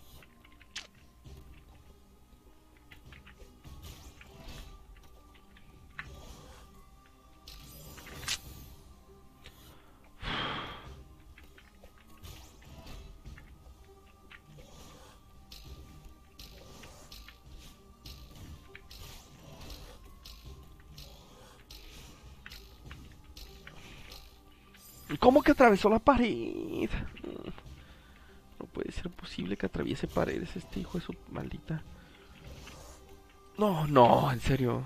¿Cómo que atravesó la pared? No puede ser posible que atraviese paredes este hijo de su maldita. No, no, en serio.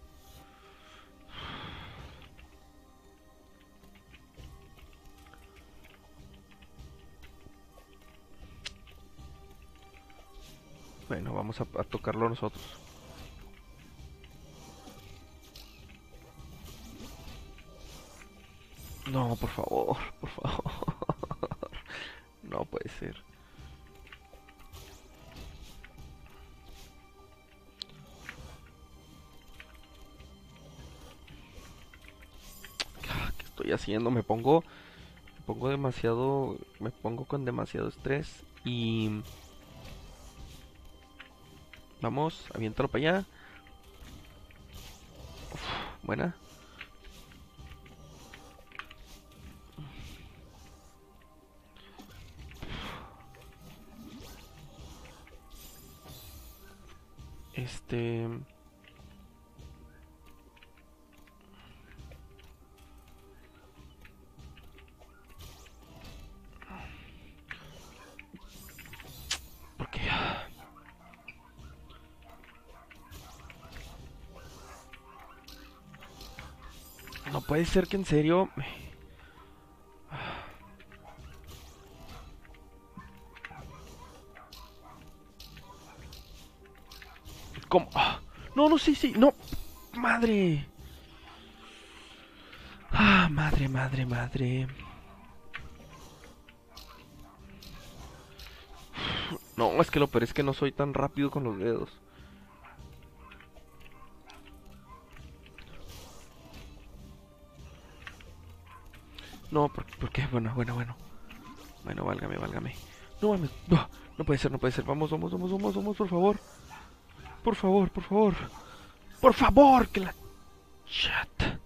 Bueno, vamos a, a tocarlo nosotros. No, por favor, por favor. No puede ser. ¿Qué estoy haciendo? Me pongo, me pongo demasiado, me pongo con demasiado estrés y vamos, aviéntalo para allá. Uf, buena. Este, porque no puede ser que en serio. ¿Cómo? Ah, no, no, sí, sí, no. Madre. Ah, madre, madre, madre. No, es que lo peor es que no soy tan rápido con los dedos. No, ¿por, por qué? Bueno, bueno, bueno. Bueno, válgame, válgame. No mames. No, no puede ser, no puede ser. Vamos, vamos, vamos, vamos, vamos, por favor. Por favor, por favor. Por favor, que la... Chat.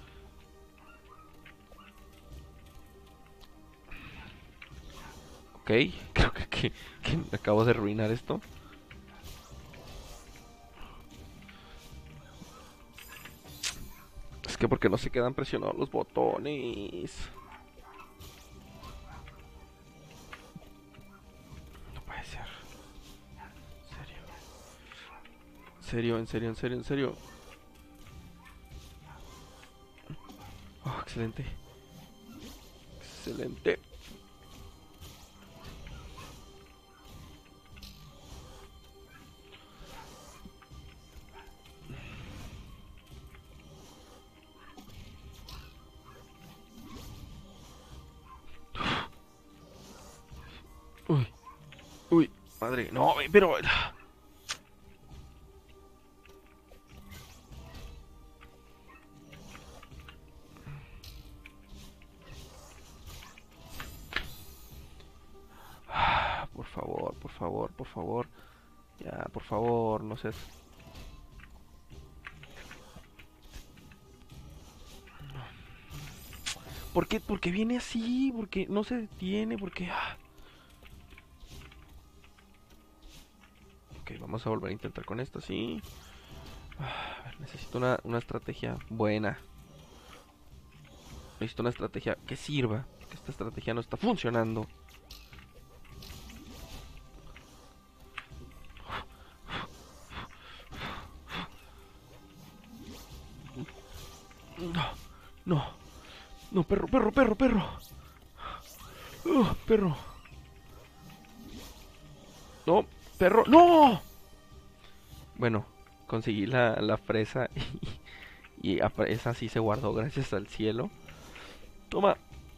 Ok, creo que, que, que acabo de arruinar esto. Es que porque no se quedan presionados los botones. No puede ser. En serio, en serio, en serio, en serio. Oh, excelente. Excelente. Uy, uy, madre, no, pero... Por favor, por favor, por favor. Ya, por favor, no seas... ¿Por qué? ¿Por qué viene así? ¿Por qué no se detiene? ¿Por qué? Ah. Ok, vamos a volver a intentar con esto, sí. Ah, a ver, necesito una, una estrategia buena. Necesito una estrategia que sirva. Porque esta estrategia no está funcionando. No, no, no, perro, perro, perro, perro. Uh, perro. No, perro, no. Bueno, conseguí la, la fresa y, y esa sí se guardó gracias al cielo. Toma.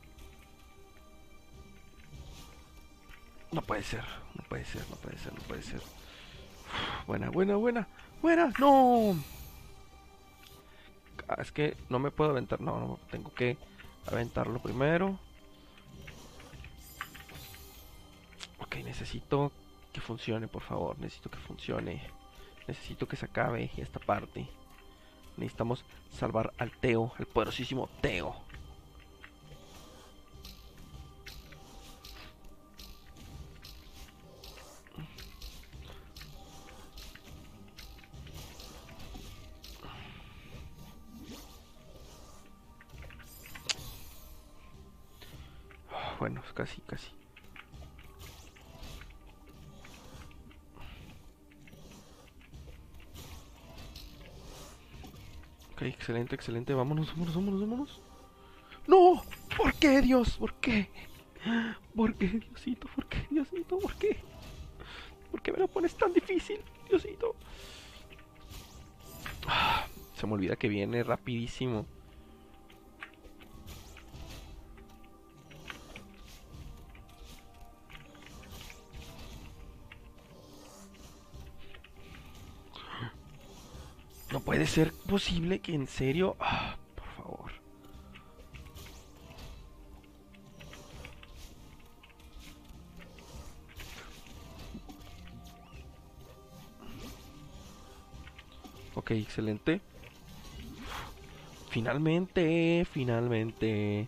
No puede ser, no puede ser, no puede ser, no puede ser. Uf, buena, buena, buena, buena. No. Ah, es que no me puedo aventar. No, no, tengo que aventarlo primero. Ok, necesito que funcione, por favor. Necesito que funcione. Necesito que se acabe esta parte. Necesitamos salvar al Teo, el poderosísimo Teo. Oh, bueno, casi, casi. Ok, excelente, excelente. Vámonos, vámonos, vámonos, vámonos. ¡No! ¿Por qué, Dios? ¿Por qué? ¿Por qué, Diosito? ¿Por qué, Diosito? ¿Por qué? ¿Por qué me lo pones tan difícil, Diosito? Ah, se me olvida que viene rapidísimo. No puede ser posible que en serio... Ah, por favor. Ok, excelente. Finalmente, finalmente.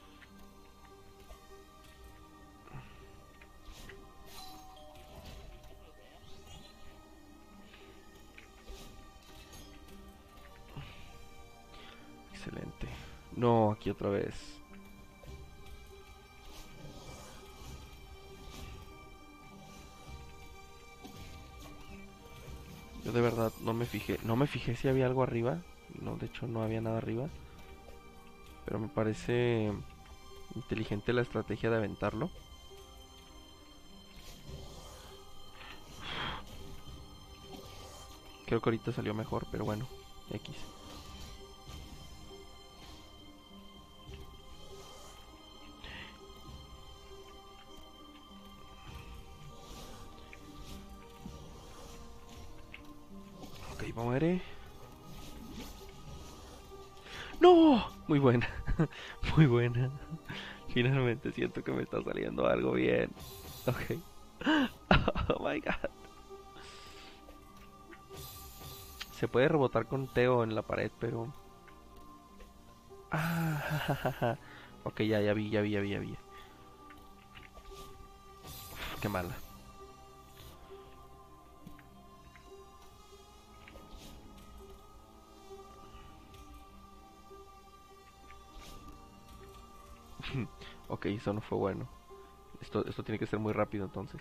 Excelente. No, aquí otra vez. Yo de verdad no me fijé. No me fijé si había algo arriba. No, de hecho no había nada arriba. Pero me parece inteligente la estrategia de aventarlo. Creo que ahorita salió mejor, pero bueno. X. Ok, muere. ¡No! Muy buena. Muy buena. Finalmente siento que me está saliendo algo bien. Ok. Oh my god. Se puede rebotar con Teo en la pared, pero... Ah, ok, ya, ya vi, ya vi, ya vi, ya vi. Uf, qué mala. Ok, eso no fue bueno. Esto, esto tiene que ser muy rápido entonces.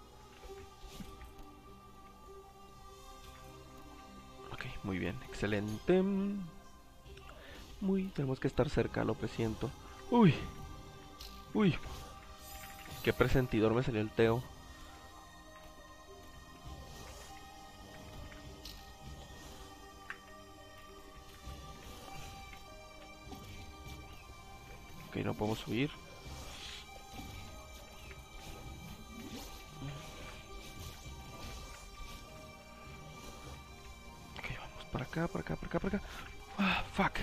Ok, muy bien, excelente. Muy, tenemos que estar cerca, lo presiento. Uy, uy, qué presentidor me salió el Teo. Ok, no podemos subir. Ok, vamos para acá, para acá, para acá, para acá. Ah, fuck.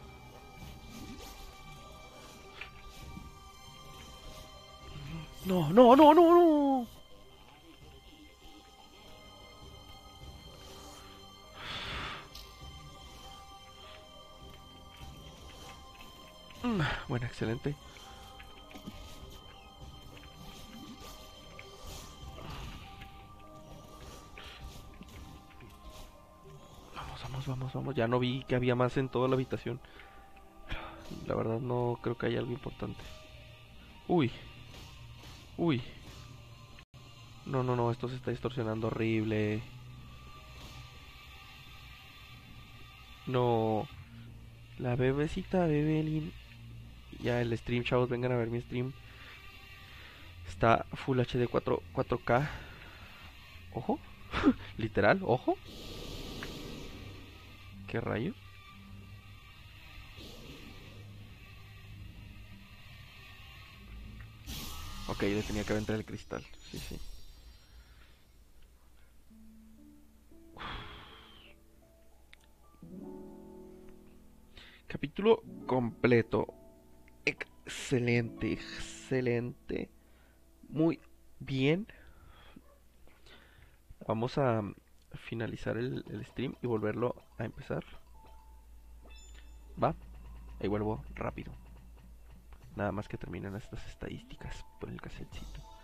No, no, no, no, no. Mm, bueno, excelente. Vamos, vamos, vamos, vamos. Ya no vi que había más en toda la habitación. La verdad no creo que haya algo importante. Uy, uy. No, no, no, esto se está distorsionando horrible. No. La bebecita Bebelin. Ya el stream, chavos, vengan a ver mi stream. Está Full H D cuatro, cuatro K. Ojo. Literal, ojo. ¿Qué rayos? Ok, le tenía que aventar el cristal. Sí, sí. Capítulo completo. Excelente, excelente. Muy bien. Vamos a finalizar el, el stream y volverlo a empezar. Va, ahí vuelvo rápido. Nada más que terminen estas estadísticas por el casetcito.